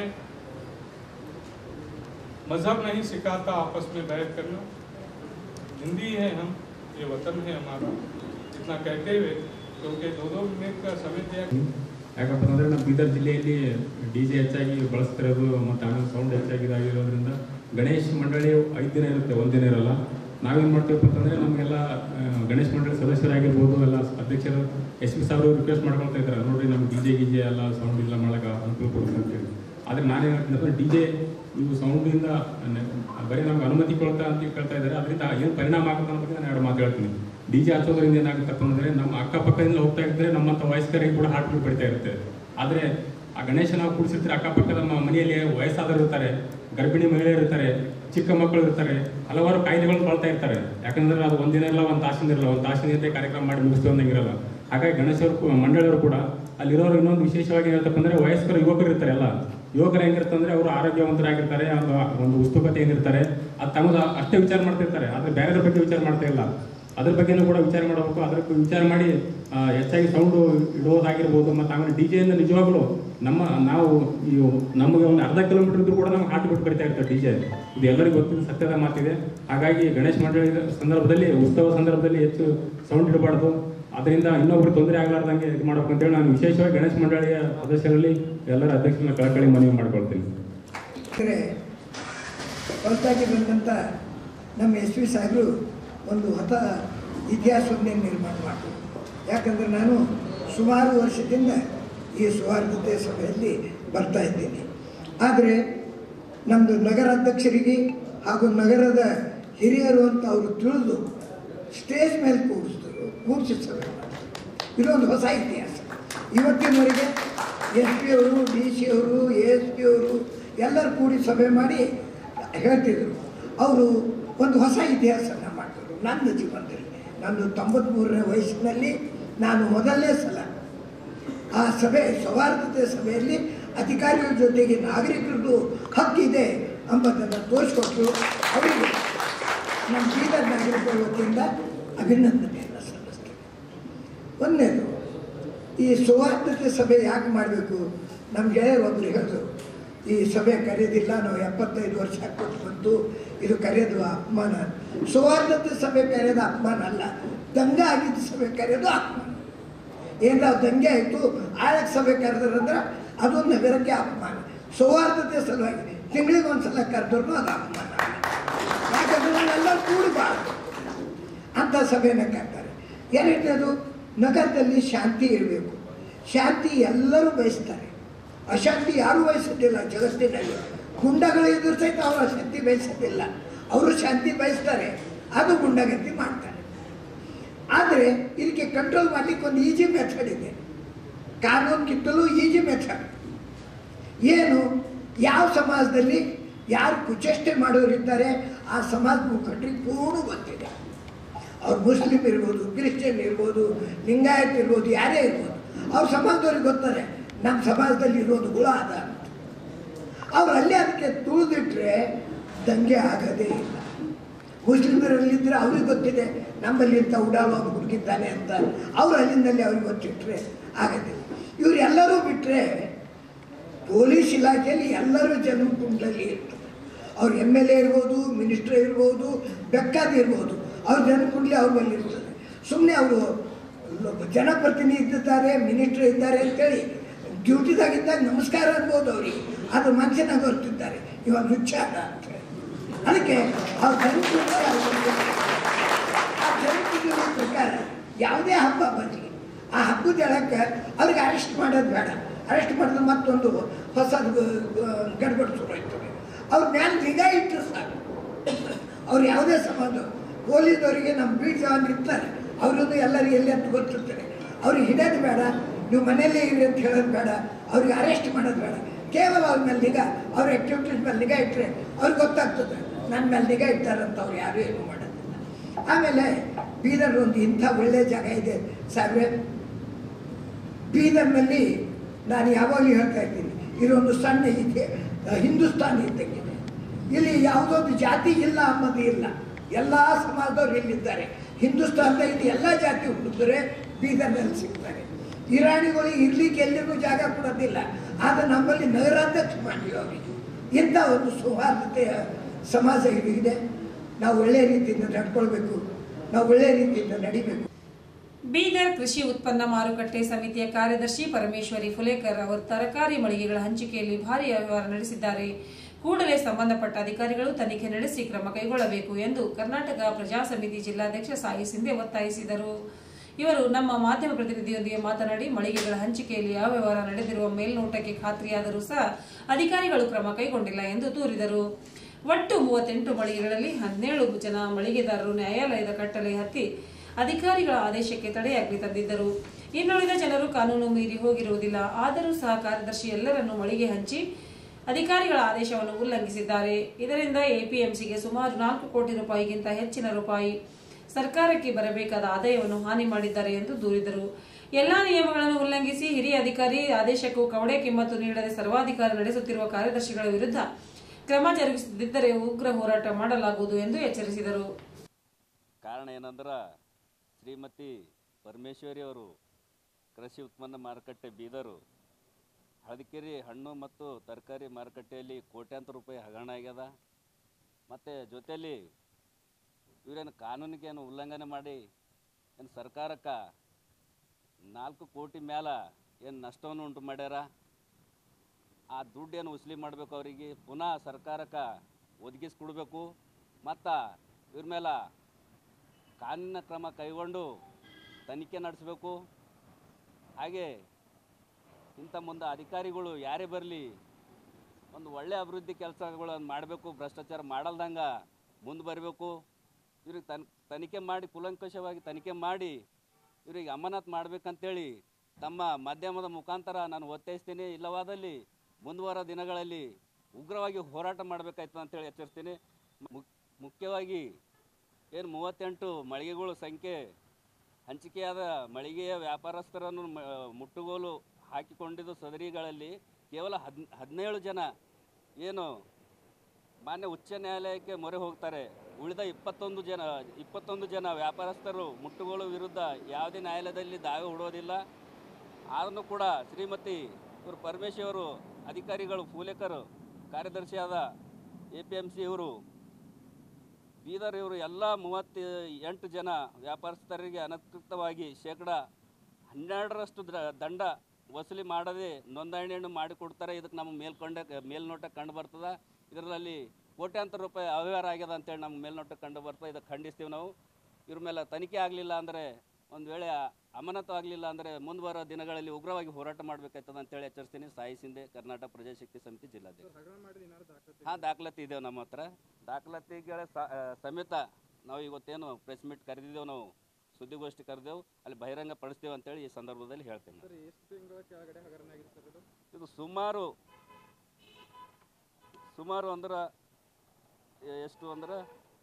मज़हब नहीं सिखाता आपस में बैठ करना, हिंदी है हम, ये वतन है हमारा, इतना कहते हुए क्योंकि 2 मिनट का समय दिया। ಯಾಕಪ್ಪ ಅಂದರೆ ನಮ್ಮ ಬೀದರ್ ಜಿಲ್ಲೆಯಲ್ಲಿ DJ ಹೆಚ್ಚಾಗಿ ಬಳಸ್ತಿರೋದು ಮತ್ತು ಆಮೇಲೆ ಸೌಂಡ್ ಹೆಚ್ಚಾಗಿರೋದ್ರಿಂದ ಗಣೇಶ ಮಂಡಳಿ 5 ದಿನ ಇರುತ್ತೆ, 1 ದಿನ ಇರಲ್ಲ. ನಾವೇನು ಮಾಡ್ತೀವಪ್ಪ ಅಂತಂದರೆ ನಮಗೆಲ್ಲ ಗಣೇಶ ಮಂಡಳಿ ಸದಸ್ಯರಾಗಿರ್ಬೋದು, ಎಲ್ಲ ಅಧ್ಯಕ್ಷರು SP ಸಾಹೇಬರು ರಿಕ್ವೆಸ್ಟ್ ಮಾಡ್ಕೊಳ್ತಾ ಇದ್ದಾರೆ, ನೋಡಿರಿ ನಮ್ಗೆ DJ ಎಲ್ಲ ಸೌಂಡ್ ಇಲ್ಲ ಮಾಡೋಕೆ ಅನುಕೂಲ ಕೊಡುತ್ತೆ ಅಂತೇಳಿ. ಆದರೆ ನಾನು ಹೇಳ್ತೀನಿ DJ ನೀವು ಸೌಂಡಿಂದ ಬರೀ ನಮ್ಗೆ ಅನುಮತಿ ಕೊಡ್ತಾ ಅಂತ ಕೇಳ್ತಾ ಇದ್ದಾರೆ, ಅದರಿಂದ ಏನು ಪರಿಣಾಮ ಆಗುತ್ತೆ ಅನ್ನೋ ಬಗ್ಗೆ ನಾನು 2 ಮಾತು ಹೇಳ್ತೀನಿ. DJ ಹಚ್ಚೋದ್ರಿಂದ ಏನಾಗುತ್ತಪ್ಪ ಅಂದರೆ ನಮ್ಮ ಅಕ್ಕಪಕ್ಕದಿಂದ ಹೋಗ್ತಾ ಇದ್ದರೆ ನಮ್ಮಂಥ ವಯಸ್ಕರಿಗೆ ಕೂಡ ಹಾರ್ಟ್ ಬೀಟ್ ಬಡಿತಾ ಇರುತ್ತೆ. ಆದರೆ ಆ ಗಣೇಶ ನಾವು ಕೂಡಿಸಿರ್ತಾರೆ, ಅಕ್ಕಪಕ್ಕದ ಮನೆಯಲ್ಲಿ ವಯಸ್ಸಾದರು ಇರ್ತಾರೆ, ಗರ್ಭಿಣಿ ಮಹಿಳೆಯರು ಇರ್ತಾರೆ, ಚಿಕ್ಕ ಮಕ್ಕಳು ಇರ್ತಾರೆ, ಹಲವಾರು ಕಾಯಿಲೆಗಳು ಬಾಳ್ತಾ ಇರ್ತಾರೆ. ಯಾಕಂದರೆ ಅದು ಒಂದಿನ ಇರಲ್ಲ, ಒಂದು ತಾಸಿನ ಇರಲ್ಲ, ಒಂದು ತಾಸಿನಿಂದ ಕಾರ್ಯಕ್ರಮ ಮಾಡಿ ಮುಗಿಸ್ತು ಅನ್ನಂಗಿರಲ್ಲ. ಹಾಗಾಗಿ ಗಣೇಶವರು ಮಂಡಳಿಯವರು ಕೂಡ ಅಲ್ಲಿರೋರು ಇನ್ನೊಂದು ವಿಶೇಷವಾಗಿ ಹೇಳ್ತಪ್ಪ ಅಂದರೆ ವಯಸ್ಕರು ಯುವಕರು ಇರ್ತಾರೆ. ಎಲ್ಲ ಯುವಕರು ಹೆಂಗಿರುತ್ತೆ ಅಂದರೆ ಅವರು ಆರೋಗ್ಯವಂತರಾಗಿರ್ತಾರೆ, ಒಂದು ಉಸ್ತುಕತೆ ಏನಿರ್ತಾರೆ ಅದು ತಮ್ಮದು ಅಷ್ಟೇ ವಿಚಾರ ಮಾಡ್ತಿರ್ತಾರೆ, ಆದರೆ ಬೇರೆದ್ರ ಬಗ್ಗೆ ವಿಚಾರ ಮಾಡ್ತಾ ಇಲ್ಲ. ಅದ್ರ ಬಗ್ಗೆನೂ ಕೂಡ ವಿಚಾರ ಮಾಡಬೇಕು. ಅದ್ರ ವಿಚಾರ ಮಾಡಿ ಹೆಚ್ಚಾಗಿ ಸೌಂಡು ಇಡೋದಾಗಿರ್ಬೋದು. ಮತ್ತು ಆಮೇಲೆ DJ ನಿಜವಾಗ್ಲೂ ನಾವು ನಮಗೆ ಒಂದು ಅರ್ಧ ಕಿಲೋಮೀಟರ್ ಇದ್ರೂ ಕೂಡ ನಮ್ಗೆ ಹಾರ್ಟ್ ಬೀಟ್ ಬರಿತಾ ಇರ್ತಾರೆ DJ. ಇದು ಎಲ್ಲರಿಗೂ ಗೊತ್ತಿದ್ದ ಸತ್ಯದ ಮಾತಿದೆ. ಹಾಗಾಗಿ ಗಣೇಶ ಮಂಡಳಿ ಸಂದರ್ಭದಲ್ಲಿ, ಉತ್ಸವ ಸಂದರ್ಭದಲ್ಲಿ ಹೆಚ್ಚು ಸೌಂಡ್ ಇಡಬಾರ್ದು. ಅದರಿಂದ ಇನ್ನೊಬ್ರಿಗೆ ತೊಂದರೆ ಆಗಲಾರ್ದಂಗೆ ಇದು ಮಾಡಬೇಕು ಅಂತೇಳಿ ನಾನು ವಿಶೇಷವಾಗಿ ಗಣೇಶ ಮಂಡಳಿಯ ಸದಸ್ಯರಲ್ಲಿ ಎಲ್ಲರ ಅಧ್ಯಕ್ಷರನ್ನ ಕಳಕಳಿ ಮನವಿ ಮಾಡ್ಕೊಳ್ತೀನಿ. ಹೊರತಾಗಿ ಬಂದಂಥ ನಮ್ಮ SP ಸಾಹೇಬರು ಒಂದು ಹೊಸ ಇತಿಹಾಸವನ್ನೇ ನಿರ್ಮಾಣ ಮಾಡಿದ್ರು. ಯಾಕಂದರೆ ನಾನು ಸುಮಾರು ವರ್ಷದಿಂದ ಈ ಸೌಹಾರ್ದತೆ ಸಭೆಯಲ್ಲಿ ಬರ್ತಾ ಇದ್ದೀನಿ. ಆದರೆ ನಮ್ಮದು ನಗರಾಧ್ಯಕ್ಷರಿಗೆ ಹಾಗೂ ನಗರದ ಹಿರಿಯರು ಅಂತ ಅವರು ತಿಳಿದು ಸ್ಟೇಜ್ ಮೇಲೆ ಕೂರಿಸಿ ಸಭೆ ಮಾಡಿದ್ರು. ಇದೊಂದು ಹೊಸ ಇತಿಹಾಸ. ಇವತ್ತಿನವರೆಗೆ SP ಅವರು, DC ಅವರು, ASP ಅವರು ಎಲ್ಲರೂ ಕೂಡಿ ಸಭೆ ಮಾಡಿ ಹೇಳ್ತಿದ್ರು. ಅವರು ಒಂದು ಹೊಸ ಇತಿಹಾಸನ ಮಾಡಿದ್ರು. ನನ್ನ ಜೀವನದಲ್ಲಿ ನಾನು 93ನೇ ವಯಸ್ಸಿನಲ್ಲಿ ನಾನು ಮೊದಲನೇ ಸಲ ಆ ಸಭೆ, ಸೌಹಾರ್ದತೆ ಸಭೆಯಲ್ಲಿ ಅಧಿಕಾರಿಗಳ ಜೊತೆಗೆ ನಾಗರಿಕರದ್ದು ಹಕ್ಕಿದೆ ಎಂಬುದನ್ನು ತೋರಿಸ್ಕೊಟ್ಟು ಅವರಿಗೆ ನಮ್ಮ ಬೀದರ್ ನಾಗರಿಕರ ವತಿಯಿಂದ ಅಭಿನಂದನೆಯನ್ನು ಸಲ್ಲಿಸ್ತೇನೆ. ಒಂದನೇದು, ಈ ಸೌಹಾರ್ದತೆ ಸಭೆ ಯಾಕೆ ಮಾಡಬೇಕು? ನಮಗೆ ಒಬ್ಬರು ಹೇಳಿದ್ರು, ಈ ಸಭೆ ಕರೆಯೋದಿಲ್ಲ, ನಾವು 75 ವರ್ಷ ಕೊಟ್ಟು ಬಂತು, ಇದು ಕರೆಯೋದು ಅಪಮಾನ. ಸೌಹಾರ್ದತೆ ಸಭೆ ಕರೆಯೋದು ಅಪಮಾನ ಅಲ್ಲ, ದಂಗೆ ಆಗಿದ್ದ ಸಭೆ ಕರೆಯೋದು ಅಪಮಾನ. ಏನಾರ ದಂಗೆ ಆಯಿತು, ಆಳಕ್ಕೆ ಸಭೆ ಕರೆದ್ರಂದ್ರೆ ಅದು ನಗರಕ್ಕೆ ಅಪಮಾನ. ಸೌಹಾರ್ದತೆ ಸಲುವಾಗಿ ತಿಂಗಳಿಗೆ ಒಂದ್ಸಲ ಕರೆದ್ರು ಅದು ಅಪಮಾನ. ಯಾಕಂದ್ರೆ ಎಲ್ಲರೂ ಕೂಡಬಾರ್ದು ಅಂಥ ಸಭೆನ ಕರ್ತಾರೆ. ಏನಿಟ್ಟದು, ನಗರದಲ್ಲಿ ಶಾಂತಿ ಇರಬೇಕು. ಶಾಂತಿ ಎಲ್ಲರೂ ಬಯಸ್ತಾರೆ, ಅಶಾಂತಿ ಯಾರೂ ಬಯಸೋದಿಲ್ಲ ಜಗತ್ತಿನಲ್ಲಿ. ಗುಂಡಗಳು ಇದ್ರು ಸಹಿತ ಅವರು ಅಶಾಂತಿ ಬಯಸೋದಿಲ್ಲ, ಅವರು ಶಾಂತಿ ಬಯಸ್ತಾರೆ, ಅದು ಗುಂಡಗತಿ ಮಾಡ್ತಾರೆ. ಆದರೆ ಇದಕ್ಕೆ ಕಂಟ್ರೋಲ್ ಮಾಡಲಿಕ್ಕೆ ಒಂದು ಈಜಿ ಮೆಥಡ್ ಇದೆ. ಕಾನೂನಿಗಿಂತಲೂ ಈಜಿ ಮೆಥಡ್ ಏನು? ಯಾವ ಸಮಾಜದಲ್ಲಿ ಯಾರು ಕುಚೇಷ್ಟೆ ಮಾಡೋರಿದ್ದಾರೆ ಆ ಸಮಾಜ ಮುಖಂಡರಿಗೆ ಪೂರ್ಣ ಗೊತ್ತಿದೆ. ಅವ್ರು ಮುಸ್ಲಿಂ ಇರ್ಬೋದು, ಕ್ರಿಶ್ಚಿಯನ್ ಇರ್ಬೋದು, ಲಿಂಗಾಯತ್ ಇರ್ಬೋದು, ಯಾರೇ ಇರ್ಬೋದು, ಅವ್ರ ಸಮಾಜದವ್ರಿಗೆ ಗೊತ್ತಾರೆ ನಮ್ಮ ಸಮಾಜದಲ್ಲಿ ಇರೋದು ಹುಳ ಅದ ಅಂತ. ಅವ್ರು ಅಲ್ಲೇ ಅದಕ್ಕೆ ತುಳಿದಿಟ್ರೆ ದಂಗೆ ಆಗೋದೇ ಇಲ್ಲ. ಮುಸ್ಲಿಮರಲ್ಲಿದ್ದರೆ ಅವ್ರಿಗೆ ಗೊತ್ತಿದೆ ನಮ್ಮಲ್ಲಿ ಇಂಥ ಉಡಾವ ಹುಡುಕಿದ್ದಾನೆ ಅಂತ, ಅವ್ರು ಅಲ್ಲಿಂದಲ್ಲಿ ಅವ್ರಿಗೆ ಗೊತ್ತಿಟ್ಟರೆ ಆಗೋದಿಲ್ಲ. ಇವರೆಲ್ಲರೂ ಬಿಟ್ಟರೆ ಪೊಲೀಸ್ ಇಲಾಖೆಯಲ್ಲಿ ಎಲ್ಲರೂ ಜನಕುಂಡಲ್ಲಿ ಇರ್ತದೆ. ಅವ್ರು MLA ಇರ್ಬೋದು, ಮಿನಿಸ್ಟ್ರ್ ಇರ್ಬೋದು, ಬೇಕಾದಿರ್ಬೋದು, ಅವ್ರ ಜನಕುಂಡಲಿ ಅವ್ರ ಬಳಿ ಇರ್ತದೆ. ಸುಮ್ಮನೆ ಅವರು ಜನಪ್ರತಿನಿಧಿ ಇದ್ದಾರೆ, ಮಿನಿಸ್ಟ್ರ್ ಇದ್ದಾರೆ ಅಂತೇಳಿ ಡ್ಯೂಟಿದಾಗಿದ್ದಾಗ ನಮಸ್ಕಾರ ಅನ್ಬೋದು ಅವ್ರಿಗೆ, ಅದು ಮನುಷ್ಯನಾಗ ಹೊರ್ತಿದ್ದಾರೆ, ಇವಾಗ ಹುಚ್ಚಾದ ಅಂತ. ಅದಕ್ಕೆ ಅವ್ರ ಜನಕುಂಡ ಪ್ರಕಾರ ಯಾವುದೇ ಹಬ್ಬ ಬರಲಿ ಆ ಹಬ್ಬದ ಹೇಳಕ್ಕೆ ಅವ್ರಿಗೆ ಅರೆಸ್ಟ್ ಮಾಡೋದು ಬೇಡ. ಅರೆಸ್ಟ್ ಮಾಡಿದ್ರೆ ಮತ್ತೊಂದು ಹೊಸದು ಗಡ್ಬಡ್ ಶುರು ಆಯ್ತದೆ. ಅವ್ರ ಮ್ಯಾಲೆ ನಿಗಾ ಇಟ್ಟರು ಸಾಕು. ಅವ್ರು ಯಾವುದೇ ಸಮಾಜ ಪೊಲೀಸವರಿಗೆ ನಮ್ಮ ಬೀಟ್ ಜವಾನ್ ಇರ್ತಾರೆ, ಅವರನ್ನು ಎಲ್ಲರಿಗೂ ಎಲ್ಲಿ ಅಂತ ಗೊತ್ತಿರ್ತಾರೆ. ಅವ್ರಿಗೆ ಹಿಡಿಯೋದು ಬೇಡ, ನೀವು ಮನೆಯಲ್ಲೇ ಇರಿ ಅಂತ ಹೇಳೋದು ಬೇಡ, ಅವ್ರಿಗೆ ಅರೆಸ್ಟ್ ಮಾಡೋದು ಬೇಡ. ಕೇವಲ ಅವ್ರ ಮೇಲೆ ನಿಗಾ, ಅವ್ರ ಆ್ಯಕ್ಟಿವಿಟೀಸ್ ಮೇಲೆ ನಿಗಾ ಇಟ್ಟರೆ ಅವ್ರಿಗೆ ಗೊತ್ತಾಗ್ತದೆ ನನ್ನ ಮೇಲೆ ನಿಗಾ ಇಟ್ಟಾರಂತ. ಅವ್ರು ಯಾರೂ ಏನು ಮಾಡೋದಿಲ್ಲ. ಆಮೇಲೆ ಬೀದರ್ ಒಂದು ಇಂಥ ಒಳ್ಳೆಯ ಜಾಗ ಇದೆ ಸಾಹೇಬ್ರೆ. ಬೀದರ್ನಲ್ಲಿ ನಾನು ಯಾವಾಗಲೂ ಹೇಳ್ತಾ ಇದ್ದೀನಿ, ಇದೊಂದು ಸಣ್ಣ ಇದೆ ಹಿಂದೂಸ್ತಾನ ಇದ್ದಂಗಿದೆ. ಇಲ್ಲಿ ಯಾವುದೊಂದು ಜಾತಿ ಇಲ್ಲ ಅನ್ನೋದು ಇಲ್ಲ, ಎಲ್ಲ ಸಮಾಜದವ್ರು ಇಲ್ಲಿದ್ದಾರೆ. ಹಿಂದೂಸ್ತಾನದಾಗ ಇದು ಎಲ್ಲ ಜಾತಿ ಹುಟ್ಟಿದ್ರೆ ಬೀದರ್ನಲ್ಲಿ ಸಿಗ್ತಾರೆ. ಇರಾಣಿಗಳು ಇರ್ಲಿಕ್ಕೆ ಎಲ್ಲಿಗೂ ಜಾಗ ಕೊಡೋದಿಲ್ಲ, ಆದರೆ ನಮ್ಮಲ್ಲಿ ನಗರಾಧ್ಯಕ್ಷ ಮಾಡಿವಿ ಅವರಿಗೆ. ಇಂಥ ಒಂದು ಸೌಹಾರ್ದತೆಯ ಸಮಾಜ ಇದು ಇದೆ. ನಾವು ಒಳ್ಳೆಯ ರೀತಿಯಿಂದ ನಡ್ಕೊಳ್ಬೇಕು, ನಾವು ಒಳ್ಳೆಯ ರೀತಿಯಿಂದ ನಡಿಬೇಕು. ಬೀದರ್ ಕೃಷಿ ಉತ್ಪನ್ನ ಮಾರುಕಟ್ಟೆ ಸಮಿತಿಯ ಕಾರ್ಯದರ್ಶಿ ಪರಮೇಶ್ವರಿ ಫುಲೇಕರ್ ಅವರು ತರಕಾರಿ ಮಳಿಗೆಗಳ ಹಂಚಿಕೆಯಲ್ಲಿ ಭಾರೀ ವ್ಯವಹಾರ ನಡೆಸಿದ್ದಾರೆ. ಕೂಡಲೇ ಸಂಬಂಧಪಟ್ಟ ಅಧಿಕಾರಿಗಳು ತನಿಖೆ ನಡೆಸಿ ಕ್ರಮ ಕೈಗೊಳ್ಳಬೇಕು ಎಂದು ಕರ್ನಾಟಕ ಪ್ರಜಾ ಸಮಿತಿ ಜಿಲ್ಲಾಧ್ಯಕ್ಷ ಸಾಯಿ ಸಿಂಧೆ ಒತ್ತಾಯಿಸಿದರು. ಇವರು ನಮ್ಮ ಮಾಧ್ಯಮ ಪ್ರತಿನಿಧಿಯೊಂದಿಗೆ ಮಾತನಾಡಿ, ಮಳಿಗೆಗಳ ಹಂಚಿಕೆಯಲ್ಲಿ ಅವ್ಯವಹಾರ ನಡೆದಿರುವ ಮೇಲ್ನೋಟಕ್ಕೆ ಖಾತ್ರಿಯಾದರೂ ಸಹ ಅಧಿಕಾರಿಗಳು ಕ್ರಮ ಕೈಗೊಂಡಿಲ್ಲ ಎಂದು ದೂರಿದರು. ಒಟ್ಟು 38 ಮಳಿಗೆಗಳಲ್ಲಿ 17 ಜನ ಮಳಿಗೆದಾರರು ನ್ಯಾಯಾಲಯದ ಕಟ್ಟಳೆ ಹತ್ತಿ ಅಧಿಕಾರಿಗಳ ಆದೇಶಕ್ಕೆ ತಡೆಯಾಜ್ಞೆ ತಂದಿದ್ದರು. ಇನ್ನುಳಿದ ಜನರು ಕಾನೂನು ಮೀರಿ ಹೋಗಿರುವುದಿಲ್ಲ. ಆದರೂ ಸಹ ಕಾರ್ಯದರ್ಶಿ ಎಲ್ಲರನ್ನೂ ಮಳಿಗೆ ಹಂಚಿ ಅಧಿಕಾರಿಗಳ ಆದೇಶವನ್ನು ಉಲ್ಲಂಘಿಸಿದ್ದಾರೆ. ಇದರಿಂದ ಎಪಿಎಂಸಿಗೆ ಸುಮಾರು 4 ಕೋಟಿ ರೂಪಾಯಿಗಿಂತ ಹೆಚ್ಚಿನ ರೂಪಾಯಿ ಸರ್ಕಾರಕ್ಕೆ ಬರಬೇಕಾದ ಆದಾಯವನ್ನು ಹಾನಿ ಮಾಡಿದ್ದಾರೆ ಎಂದು ದೂರಿದರು. ಎಲ್ಲಾ ನಿಯಮಗಳನ್ನು ಉಲ್ಲಂಘಿಸಿ ಹಿರಿಯ ಅಧಿಕಾರಿ ಆದೇಶಕ್ಕೂ ಕವಡೆ ಕಿಮ್ಮತ್ತು ನೀಡದೆ ಸರ್ವಾಧಿಕಾರ ನಡೆಸುತ್ತಿರುವ ಕಾರ್ಯದರ್ಶಿಗಳ ವಿರುದ್ಧ ಕ್ರಮ ಜರುಗಿಸದಿದ್ದರೆ ಉಗ್ರ ಹೋರಾಟ ಮಾಡಲಾಗುವುದು ಎಂದು ಎಚ್ಚರಿಸಿದರು. ಕಾರಣ ಏನಂದ್ರೆ ಶ್ರೀಮತಿ ಪರಮೇಶ್ವರಿ ಅವರು ಕೃಷಿ ಉತ್ಪನ್ನ ಮಾರುಕಟ್ಟೆ ಬೀದರು ಹಳದಿಕೆರೆ ಹಣ್ಣು ಮತ್ತು ತರಕಾರಿ ಮಾರುಕಟ್ಟೆಯಲ್ಲಿ ಕೋಟ್ಯಾಂತರ ರೂಪಾಯಿ ಹಗರಣ ಆಗ್ಯದ. ಮತ್ತು ಜೊತೆಯಲ್ಲಿ ಇವರೇನು ಕಾನೂನಿಗೆ ಏನು ಉಲ್ಲಂಘನೆ ಮಾಡಿ ಏನು ಸರ್ಕಾರಕ್ಕೆ 4 ಕೋಟಿ ಮ್ಯಾಲ ಏನು ನಷ್ಟವನ್ನು ಉಂಟು ಮಾಡ್ಯಾರ. ಆ ದುಡ್ಡೇನು ವಸೂಲಿ ಮಾಡಬೇಕು, ಅವರಿಗೆ ಪುನಃ ಸರ್ಕಾರಕ್ಕೆ ಒದಗಿಸ್ಕೊಡ್ಬೇಕು. ಮತ್ತು ಇವ್ರ ಮೇಲೆ ಕಾನೂನಿನ ಕ್ರಮ ಕೈಗೊಂಡು ತನಿಖೆ ನಡೆಸಬೇಕು. ಹಾಗೆ ಇಂಥ ಮುಂದೆ ಅಧಿಕಾರಿಗಳು ಯಾರೇ ಬರಲಿ ಒಂದು ಒಳ್ಳೆಯ ಅಭಿವೃದ್ಧಿ ಕೆಲಸಗಳನ್ನು ಮಾಡಬೇಕು, ಭ್ರಷ್ಟಾಚಾರ ಮಾಡಲ್ದಂಗೆ ಮುಂದೆ ಬರಬೇಕು. ಇವ್ರಿಗೆ ತನಿಖೆ ಮಾಡಿ ಕೂಲಂಕಷವಾಗಿ ತನಿಖೆ ಮಾಡಿ ಇವ್ರಿಗೆ ಅಮಾನತು ಮಾಡಬೇಕಂತೇಳಿ ತಮ್ಮ ಮಾಧ್ಯಮದ ಮುಖಾಂತರ ನಾನು ಒತ್ತಾಯಿಸ್ತೀನಿ. ಇಲ್ಲವಾದಲ್ಲಿ ಮುಂದುವರ ದಿನಗಳಲ್ಲಿ ಉಗ್ರವಾಗಿ ಹೋರಾಟ ಮಾಡಬೇಕಾಯ್ತು ಅಂತೇಳಿ ಎಚ್ಚರಿಸ್ತೀನಿ. ಮುಖ್ಯವಾಗಿ ಏನು 38 ಮಳಿಗೆಗಳು ಸಂಖ್ಯೆ ಹಂಚಿಕೆಯಾದ ಮಳಿಗೆಯ ವ್ಯಾಪಾರಸ್ಥರನ್ನು ಮುಟ್ಟುಗೋಲು ಹಾಕಿಕೊಂಡಿದ್ದು ಸದರಿಗಳಲ್ಲಿ ಕೇವಲ 17 ಜನ ಏನು ಮಾನ್ಯ ಉಚ್ಚ ನ್ಯಾಯಾಲಯಕ್ಕೆ ಮೊರೆ ಹೋಗ್ತಾರೆ. ಉಳಿದ 21 ಜನ ವ್ಯಾಪಾರಸ್ಥರು ಮುಟ್ಟುಗೋಲು ವಿರುದ್ಧ ಯಾವುದೇ ನ್ಯಾಯಾಲಯದಲ್ಲಿ ದಾವೆ ಹೂಡೋದಿಲ್ಲ. ಆದರೂ ಕೂಡ ಶ್ರೀಮತಿ ಇವರು ಪರಮೇಶ್ವರಿ ಅವರು ಅಧಿಕಾರಿಗಳು ಫೂಲೇಕರ್ ಕಾರ್ಯದರ್ಶಿಯಾದ APMC ಇವರು ಬೀದರ್ ಇವರು ಎಲ್ಲ 38 ಜನ ವ್ಯಾಪಾರಸ್ಥರಿಗೆ ಅನಧಿಕೃತವಾಗಿ %12 ದಂಡ ವಸೂಲಿ ಮಾಡದೆ ನೋಂದಣಿಯನ್ನು ಮಾಡಿಕೊಡ್ತಾರೆ. ಇದಕ್ಕೆ ನಮ್ಮ ಮೇಲ್ನೋಟ ಕಂಡು ಬರ್ತದೆ. ಇದರಲ್ಲಿ ಕೋಟ್ಯಾಂತರ ರೂಪಾಯಿ ಅವ್ಯವಹಾರ ಆಗ್ಯದ ಅಂತೇಳಿ ನಮ್ಮ ಮೇಲ್ನೋಟ ಕಂಡು ಬರ್ತದೆ. ಇದಕ್ಕೆ ಖಂಡಿಸ್ತೀವಿ ನಾವು. ಇವ್ರ ಮೇಲೆ ತನಿಖೆ ಆಗಲಿಲ್ಲ ಅಂದರೆ, ಒಂದು ವೇಳೆ ಅಮಾನತು ಆಗಲಿಲ್ಲ ಅಂದರೆ ಮುಂದೆ ಬರೋ ದಿನಗಳಲ್ಲಿ ಉಗ್ರವಾಗಿ ಹೋರಾಟ ಮಾಡಬೇಕಾಗ್ತದೆ ಅಂತೇಳಿ ಎಚ್ಚರಿಸ್ತೀನಿ. ಸಾಯಿ ಸಿಂಧೆ, ಕರ್ನಾಟಕ ಪ್ರಜಾಶಕ್ತಿ ಸಮಿತಿ ಜಿಲ್ಲಾಧ್ಯಕ್ಷ. ದಾಖಲಾತಿ ಇದ್ದೇವೆ ನಮ್ಮ ಹತ್ರ. ದಾಖಲಾತಿಗಳ ಸಮೇತ ನಾವು ಇವತ್ತೇನು ಪ್ರೆಸ್ ಮೀಟ್ ಕರೆದಿದ್ದೇವೆ, ನಾವು ಸುದ್ದಿಗೋಷ್ಠಿ ಕರೆದೆವು, ಅಲ್ಲಿ ಬಹಿರಂಗ ಪಡಿಸ್ತೇವೆ ಅಂತೇಳಿ ಈ ಸಂದರ್ಭದಲ್ಲಿ ಹೇಳ್ತೇನೆ. ಇದು ಸುಮಾರು ಅಂದ್ರೆ ಎಷ್ಟು ಅಂದ್ರೆ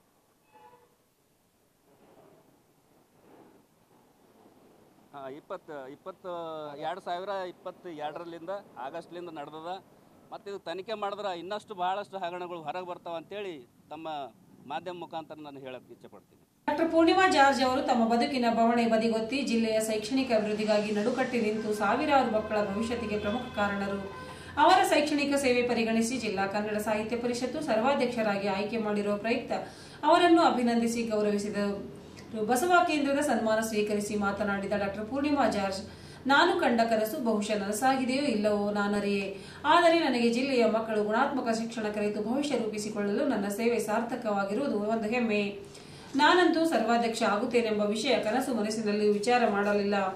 2022 ಆಗಸ್ಟ್ಲಿಂದ ನಡೆದದ. ಮತ್ತು ಇದು ತನಿಖೆ ಮಾಡಿದ್ರೆ ಇನ್ನಷ್ಟು ಬಹಳಷ್ಟು ಹಗರಣಗಳು ಹೊರಗೆ ಬರ್ತಾವೆ ಅಂತೇಳಿ ತಮ್ಮ ಮಾಧ್ಯಮ ಮುಖಾಂತರ ನಾನು ಹೇಳಕ್ಕೆ ಇಚ್ಛೆಪಡ್ತೀನಿ. ಡಾಕ್ಟರ್ ಪೂರ್ಣಿಮಾ ಜಾರ್ಜ್ ಅವರು ತಮ್ಮ ಬದುಕಿನ ಬವಣೆ ಬದಿಗೊತ್ತಿ ಜಿಲ್ಲೆಯ ಶೈಕ್ಷಣಿಕ ಅಭಿವೃದ್ಧಿಗಾಗಿ ನಡುಕಟ್ಟಿ ನಿಂತು ಸಾವಿರಾರು ಮಕ್ಕಳ ಭವಿಷ್ಯತ್ತಿಗೆ ಪ್ರಮುಖ ಕಾರಣರು. ಅವರ ಶೈಕ್ಷಣಿಕ ಸೇವೆ ಪರಿಗಣಿಸಿ ಜಿಲ್ಲಾ ಕನ್ನಡ ಸಾಹಿತ್ಯ ಪರಿಷತ್ತು ಸರ್ವಾಧ್ಯಕ್ಷರಾಗಿ ಆಯ್ಕೆ ಮಾಡಿರುವ ಪ್ರಯುಕ್ತ ಅವರನ್ನು ಅಭಿನಂದಿಸಿ ಗೌರವಿಸಿದರು. ಬಸವ ಕೇಂದ್ರದ ಸನ್ಮಾನ ಸ್ವೀಕರಿಸಿ ಮಾತನಾಡಿದ ಡಾಕ್ಟರ್ ಪೂರ್ಣಿಮಾ ಜಾರ್ಜ್, ನಾನು ಕಂಡ ಕನಸು ಬಹುಶಃ ನನಸಾಗಿದೆಯೋ ಇಲ್ಲವೋ ನಾನರಿಯೇ, ಆದರೆ ನನಗೆ ಜಿಲ್ಲೆಯ ಮಕ್ಕಳು ಗುಣಾತ್ಮಕ ಶಿಕ್ಷಣ ಕಲಿತು ಭವಿಷ್ಯ ರೂಪಿಸಿಕೊಳ್ಳಲು ನನ್ನ ಸೇವೆ ಸಾರ್ಥಕವಾಗಿರುವುದು ಒಂದು ಹೆಮ್ಮೆ. ನಾನಂತೂ ಸರ್ವಾಧ್ಯಕ್ಷ ಆಗುತ್ತೇನೆಂಬ ವಿಷಯ ಕನಸು ಮನಸ್ಸಿನಲ್ಲಿ ವಿಚಾರ ಮಾಡಲಿಲ್ಲ.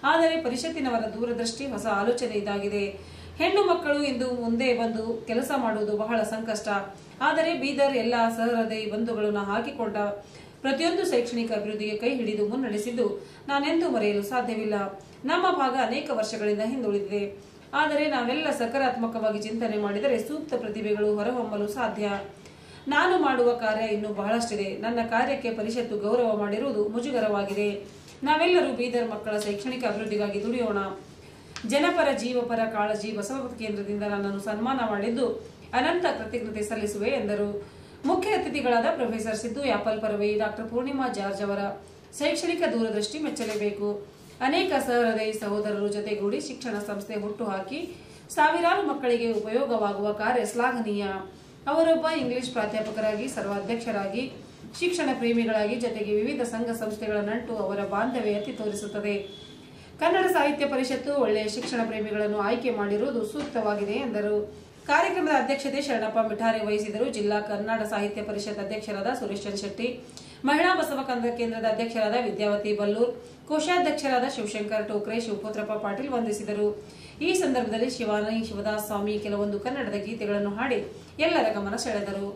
ಆದರೆ ಪರಿಷತ್ತಿನವರ ದೂರದೃಷ್ಟಿ, ಹೊಸ ಆಲೋಚನೆ ಇದಾಗಿದೆ. ಹೆಣ್ಣು ಮಕ್ಕಳು ಇಂದು ಮುಂದೆ ಬಂದು ಕೆಲಸ ಮಾಡುವುದು ಬಹಳ ಸಂಕಷ್ಟ. ಆದರೆ ಬೀದರ್ ಎಲ್ಲ ಸಹೃದಯಿ ಬಂಧುಗಳನ್ನು ಹಾಕಿಕೊಂಡ ಪ್ರತಿಯೊಂದು ಶೈಕ್ಷಣಿಕ ಅಭಿವೃದ್ಧಿಗೆ ಕೈ ಹಿಡಿದು ಮುನ್ನಡೆಸಿದ್ದು ನಾನೆಂದೂ ಮರೆಯಲು ಸಾಧ್ಯವಿಲ್ಲ. ನಮ್ಮ ಭಾಗ ಅನೇಕ ವರ್ಷಗಳಿಂದ ಹಿಂದುಳಿದಿದೆ. ಆದರೆ ನಾವೆಲ್ಲ ಸಕಾರಾತ್ಮಕವಾಗಿ ಚಿಂತನೆ ಮಾಡಿದರೆ ಸೂಕ್ತ ಪ್ರತಿಭೆಗಳು ಹೊರಹೊಮ್ಮಲು ಸಾಧ್ಯ. ನಾನು ಮಾಡುವ ಕಾರ್ಯ ಇನ್ನೂ ಬಹಳಷ್ಟಿದೆ. ನನ್ನ ಕಾರ್ಯಕ್ಕೆ ಪರಿಷತ್ತು ಗೌರವ ಮಾಡಿರುವುದು ಮುಜುಗರವಾಗಿದೆ. ನಾವೆಲ್ಲರೂ ಬೀದರ್ ಮಕ್ಕಳ ಶೈಕ್ಷಣಿಕ ಅಭಿವೃದ್ಧಿಗಾಗಿ ದುಡಿಯೋಣ. ಜನಪರ ಜೀವಪರ ಕಾಳಜಿ ಬಸವ ಕೇಂದ್ರದಿಂದ ನನ್ನನ್ನು ಸನ್ಮಾನ ಮಾಡಿದ್ದು ಅನಂತ ಕೃತಜ್ಞತೆ ಸಲ್ಲಿಸುವೆ ಎಂದರು. ಮುಖ್ಯ ಅತಿಥಿಗಳಾದ ಪ್ರೊಫೆಸರ್ ಸಿದ್ದು ಯಾಪಲ್ ಪರವೈ, ಡಾಕ್ಟರ್ ಪೂರ್ಣಿಮಾ ಜಾರ್ಜ್ ಅವರ ಶೈಕ್ಷಣಿಕ ದೂರದೃಷ್ಟಿ ಮೆಚ್ಚಲೇಬೇಕು. ಅನೇಕ ಸಹೃದಯಿ ಸಹೋದರರು ಜೊತೆಗೂಡಿ ಶಿಕ್ಷಣ ಸಂಸ್ಥೆ ಹುಟ್ಟುಹಾಕಿ ಸಾವಿರಾರು ಮಕ್ಕಳಿಗೆ ಉಪಯೋಗವಾಗುವ ಕಾರ್ಯ ಶ್ಲಾಘನೀಯ. ಅವರೊಬ್ಬ ಇಂಗ್ಲಿಷ್ ಪ್ರಾಧ್ಯಾಪಕರಾಗಿ, ಸರ್ವಾಧ್ಯಕ್ಷರಾಗಿ, ಶಿಕ್ಷಣ ಪ್ರೇಮಿಗಳಾಗಿ, ಜೊತೆಗೆ ವಿವಿಧ ಸಂಘ ಸಂಸ್ಥೆಗಳ ನಂಟು ಅವರ ಬಾಂಧವ್ಯ ಎತ್ತಿ ತೋರಿಸುತ್ತದೆ. ಕನ್ನಡ ಸಾಹಿತ್ಯ ಪರಿಷತ್ತು ಒಳ್ಳೆಯ ಶಿಕ್ಷಣ ಪ್ರೇಮಿಗಳನ್ನು ಆಯ್ಕೆ ಮಾಡಿರುವುದು ಸೂಕ್ತವಾಗಿದೆ ಎಂದರು. ಕಾರ್ಯಕ್ರಮದ ಅಧ್ಯಕ್ಷತೆ ಶರಣಪ್ಪ ಮಿಠಾರೆ ವಹಿಸಿದರು. ಜಿಲ್ಲಾ ಕನ್ನಡ ಸಾಹಿತ್ಯ ಪರಿಷತ್ ಅಧ್ಯಕ್ಷರಾದ ಸುರೇಶ್ ಚಂದ್ರ ಶೆಟ್ಟಿ, ಮಹಿಳಾ ಬಸವ ಕೇಂದ್ರದ ಅಧ್ಯಕ್ಷರಾದ ವಿದ್ಯಾವತಿ ಬಲ್ಲೂರ್, ಕೋಶಾಧ್ಯಕ್ಷರಾದ ಶಿವಶಂಕರ್ ಟೋಕ್ರೆ, ಶಿವಪುತ್ರಪ್ಪ ಪಾಟೀಲ್ ವಂದಿಸಿದರು. ಈ ಸಂದರ್ಭದಲ್ಲಿ ಶಿವಾನಿ ಶಿವದಾಸ್ ಸ್ವಾಮಿ ಕೆಲವೊಂದು ಕನ್ನಡದ ಗೀತೆಗಳನ್ನು ಹಾಡಿ ಎಲ್ಲರ ಗಮನ ಸೆಳೆದರು.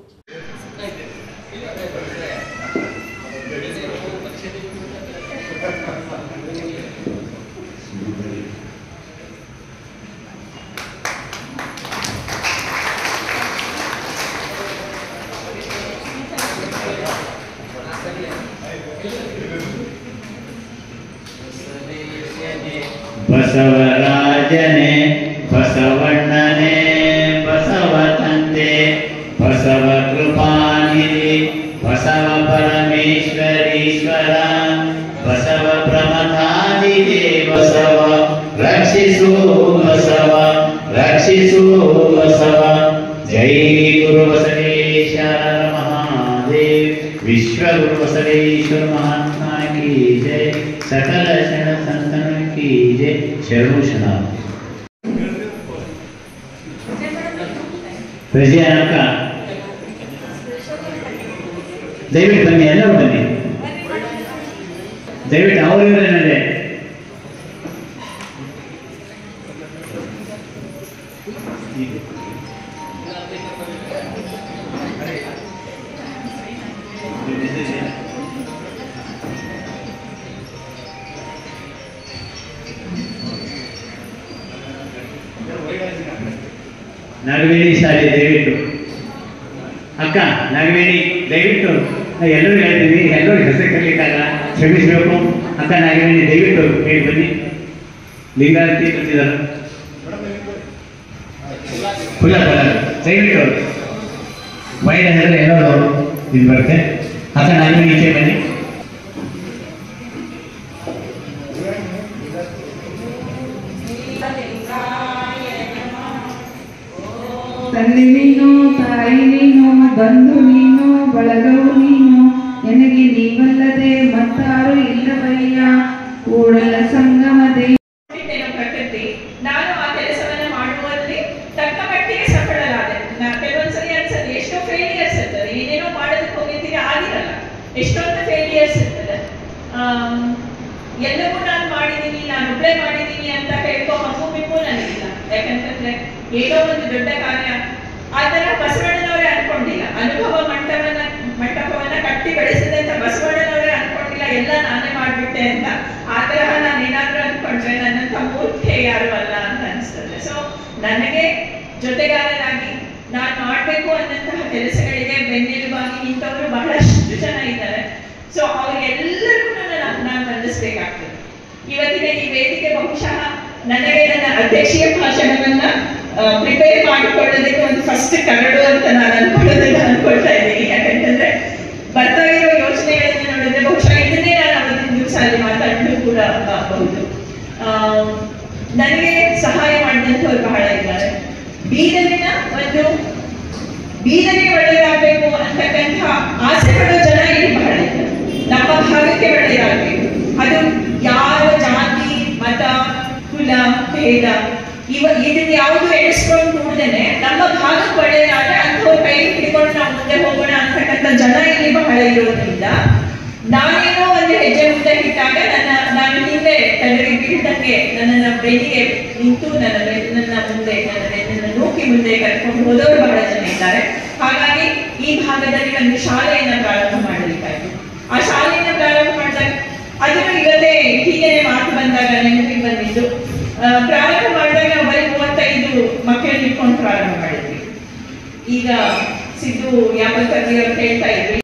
ಬಸವರಾಜನೇ ಬಸವಣ್ಣನೇ ಬಸವ ತಂದೆ ಬಸವ ಕೃಪಾನಿಧಿ ಬಸವ ಪರಮೇಶ್ವರೀಶ್ವರ ಬಸವ ಪ್ರಮಥಾನಿಧಿ ಬಸವ ರಕ್ಷಿಸು ಬಸವ ರಕ್ಷಿಸು ಬಸವ. ಜೈ ಗುರು ಬಸವೇಶ ಮಹಾದೇವ್. विश्व गुरु बसवेश्वर महात्मा की जय. सकल शरण संतन की जय. शरणु शरण ಪ್ರಜೆ ಅಕ್ಕ ದಯವಿಟ್ಟು ಬನ್ನಿ, ಎಲ್ಲರೂ ಬನ್ನಿ ದಯವಿಟ್ಟು. ಅವರಿವರೇನದೆ ನಾಗವೇಣಿ ಶಾಲೆ ದಯವಿಟ್ಟು. ಅಕ್ಕ ನಾಗವೇಣಿ ದಯವಿಟ್ಟು. ಎಲ್ಲರೂ ಹೇಳ್ತೀವಿ, ಎಲ್ಲರೂ ಹೆಸರು ಕರೀಲಿಕ್ಕಾಗಲ್ಲ, ಕ್ಷಮಿಸಬೇಕು. ಅಕ್ಕ ನಾಗವೇಣಿ ದಯವಿಟ್ಟು ಹೇಳಿ ಬನ್ನಿ. ಲಿಂಗಾರತಿ ಬಂದಿದ್ದಾರೆ ಫುಲ್ಲ ದಯವಿಟ್ಟು. ವೈಡ್ ಅಂದರೆ ಎಲ್ಲರೂ ಇದು ಬರುತ್ತೆ. ಅಕ್ಕ ನಾಗವೇಣಿ ಈಚೆ ಬನ್ನಿ. ತಂದೆ ನೀನು, ತಾಯಿ ನೀನು, ಬಂಧು ನೀನು, ಬಳಗವು ನೀನು, ನನಗೆ ನೀವಲ್ಲದೆ ಮತ್ತಾರು ಇಲ್ಲವಯ್ಯ. ಕೂಡಲ ಸಂಗಮ ಪ್ರಕೃತಿ. ನಾನು ಆ ಕೆಲಸವನ್ನ ಮಾಡುವಲ್ಲಿ ತಕ್ಕ ಮಟ್ಟಿಗೆ ಸಫಲರಾದೆ. ಕೆಲವೊಂದ್ಸರಿ ಅನ್ಸತ್ತೆ ಎಷ್ಟೋ ಫೇಲಿಯರ್ಸ್ ಇರ್ತದೆ, ಏನೇನೋ ಮಾಡೋದಕ್ಕೆ ಹೋಗಿರ್ತೀವಿ, ಆಗಿರಲ್ಲ. ಎಷ್ಟೊಂದು ಫೇಲಿಯರ್ಸ್ ಇರ್ತದೆ. ಎಲ್ಲವೂ ನಾನು ಮಾಡಿದ್ದೀನಿ, ನಾನು ಒಬ್ಬಳೇ ಮಾಡಿದ್ದೀನಿ ಅಂತ ಹೇಳ್ಕೋ ಹಮ್ಮು ಬಿಮ್ಮು ನನಗಿಲ್ಲ. ಯಾಕಂತಂದ್ರೆ ಏನೋ ಒಂದು ದೊಡ್ಡ ಕಾರ್ಯ ಆ ತರ ಬಸವಣ್ಣನವರೇ ಅನ್ಕೊಂಡಿಲ್ಲ. ಅನುಭವ ಮಂಟಪವನ್ನ ಕಟ್ಟಿ ಬೆಳೆಸಿದಂತ ಬಸವಣ್ಣನವರೇ ಅನ್ಕೊಂಡಿಲ್ಲ ಎಲ್ಲ ನಾನೇ ಮಾಡ್ಬಿಟ್ಟೆ ಅಂತ. ಆ ತರಹ ನಾನು ಏನಾದ್ರೂ ಅನ್ಕೊಂಡ್ರೆ ನನ್ನಂತ ಮೂರ್ಖೆ ಯಾರು ಅಲ್ಲ ಅಂತ ಅನಿಸ್ತದೆ. ಸೊ ನನಗೆ ಜೊತೆಗಾರರಾಗಿ ನಾನು ಮಾಡ್ಬೇಕು ಅನ್ನಂತಹ ಕೆಲಸಗಳಿಗೆ ಬೆನ್ನೆಲುಬಾಗಿ ನಿಂತವರು ಬಹಳಷ್ಟು ಜನ ಇದ್ದಾರೆ. ಸೊ ಅವ್ರಿಗೆಲ್ಲರಿಗೂ ನಾನು ವಂದಿಸ್ಬೇಕಾಗ್ತದೆ. ಇವತ್ತಿನ ಈ ವೇದಿಕೆ ಬಹುಶಃ ನನಗೆ ನನ್ನ ಅಧ್ಯಕ್ಷೀಯ ಭಾಷಣವನ್ನ ಪ್ರಿಪೇರ್ ಮಾಡಿಕೊಳ್ಳೋದಕ್ಕೆ ಒಂದು ಫಸ್ಟ್ ಕರಡು ಅಂತ ನಾನು ಅನ್ಕೊಳ್ತಾ ಇದ್ದೀನಿ. ಯಾಕಂತಂದ್ರೆ ಬರ್ತಾ ಇರೋ ಯೋಚನೆಗಳನ್ನ ನೋಡಿದ್ರೆ ಬಹುಶಃ ಇದನ್ನೇ ನಾನು ಅವತ್ತಿನ ದಿವಸ ಅಲ್ಲಿ ಮಾತಾಡಲು ಕೂಡ ಬಹುದು. ನನಗೆ ಸಹಾಯ ಮಾಡಿದಂಥವ್ರು ಬಹಳ ಇದ್ದಾರೆ. ಬೀದರಿಗೆ ಒಳ್ಳೆಯದಾಗಬೇಕು ಅಂತಕ್ಕಂಥ ಆಸೆ ಪಡೋ ಜನ ಇಲ್ಲಿ ಬಹಳ ಇದ್ದಾರೆ. ನಮ್ಮ ಭಾಗಕ್ಕೆ ಒಳ್ಳೆಯದಾಗಬೇಕು. ಅದು ಯಾವ ಜಾತಿ, ಮತ, ಕುಲ, ಭೇದ ಇದನ್ನ ಯಾವುದು ಎಣಿಸ್ಕೊಂಡು ನೋಡ್ದೇನೆ ನಮ್ಮ ಭಾಗಕ್ಕೆ ಒಳ್ಳೆಯದಾದ್ರೆ ಅಂಥವ್ರ ಕೈ ಹಿಡ್ಕೊಂಡು ನಾವು ಮುಂದೆ ಹೋಗೋಣ ಅಂತಕ್ಕಂಥ ಜನ ಇಲ್ಲಿ ಬಹಳ ಇರೋದ್ರಿಂದ ನಾನೇನೋ ಒಂದು ಹೆಜ್ಜೆ ಮುಂದೆ ಇಟ್ಟಾಗ ನಾನು ಹಿಂದೆ ತಲೆಗೆ ಬೀಳ್ದಂಗೆ ನನ್ನನ್ನ ಬೆನ್ನಿಗೆ ನಿಂತು ನನ್ನ ಮುಂದೆ ನನ್ನ ನೂಕಿ ಮುಂದೆ ಕರ್ಕೊಂಡು ಹೋದವರು ಬಹಳ ಜನ ಇದ್ದಾರೆ. ಹಾಗಾಗಿ ಈ ಭಾಗದಲ್ಲಿ ಒಂದು ಶಾಲೆಯನ್ನ ಪ್ರಾರಂಭ ಮಾಡಬೇಕಾಯ್ತು. ಆ ಶಾಲೆಯನ್ನ ಪ್ರಾರಂಭ ಮಾಡಿದಾಗ ಅದರ ಇವತ್ತೇ ಹೀಗೇನೆ ಮಾತು ಬಂದಾಗ ನೆನಪಿಗೆ ಬಂದಿದ್ದು, ಪ್ರಾರಂಭ ಮಾಡಿದಾಗ ನಾವು ಬರೀ 35 ಮಕ್ಕಳನ್ನ ಇಟ್ಕೊಂಡು ಪ್ರಾರಂಭ ಮಾಡಿದ್ವಿ. ಈಗ ಸಿದ್ದು ಯಾಪತ್ತರ್ಗಿ ಅವರು ಹೇಳ್ತಾ ಇದ್ವಿ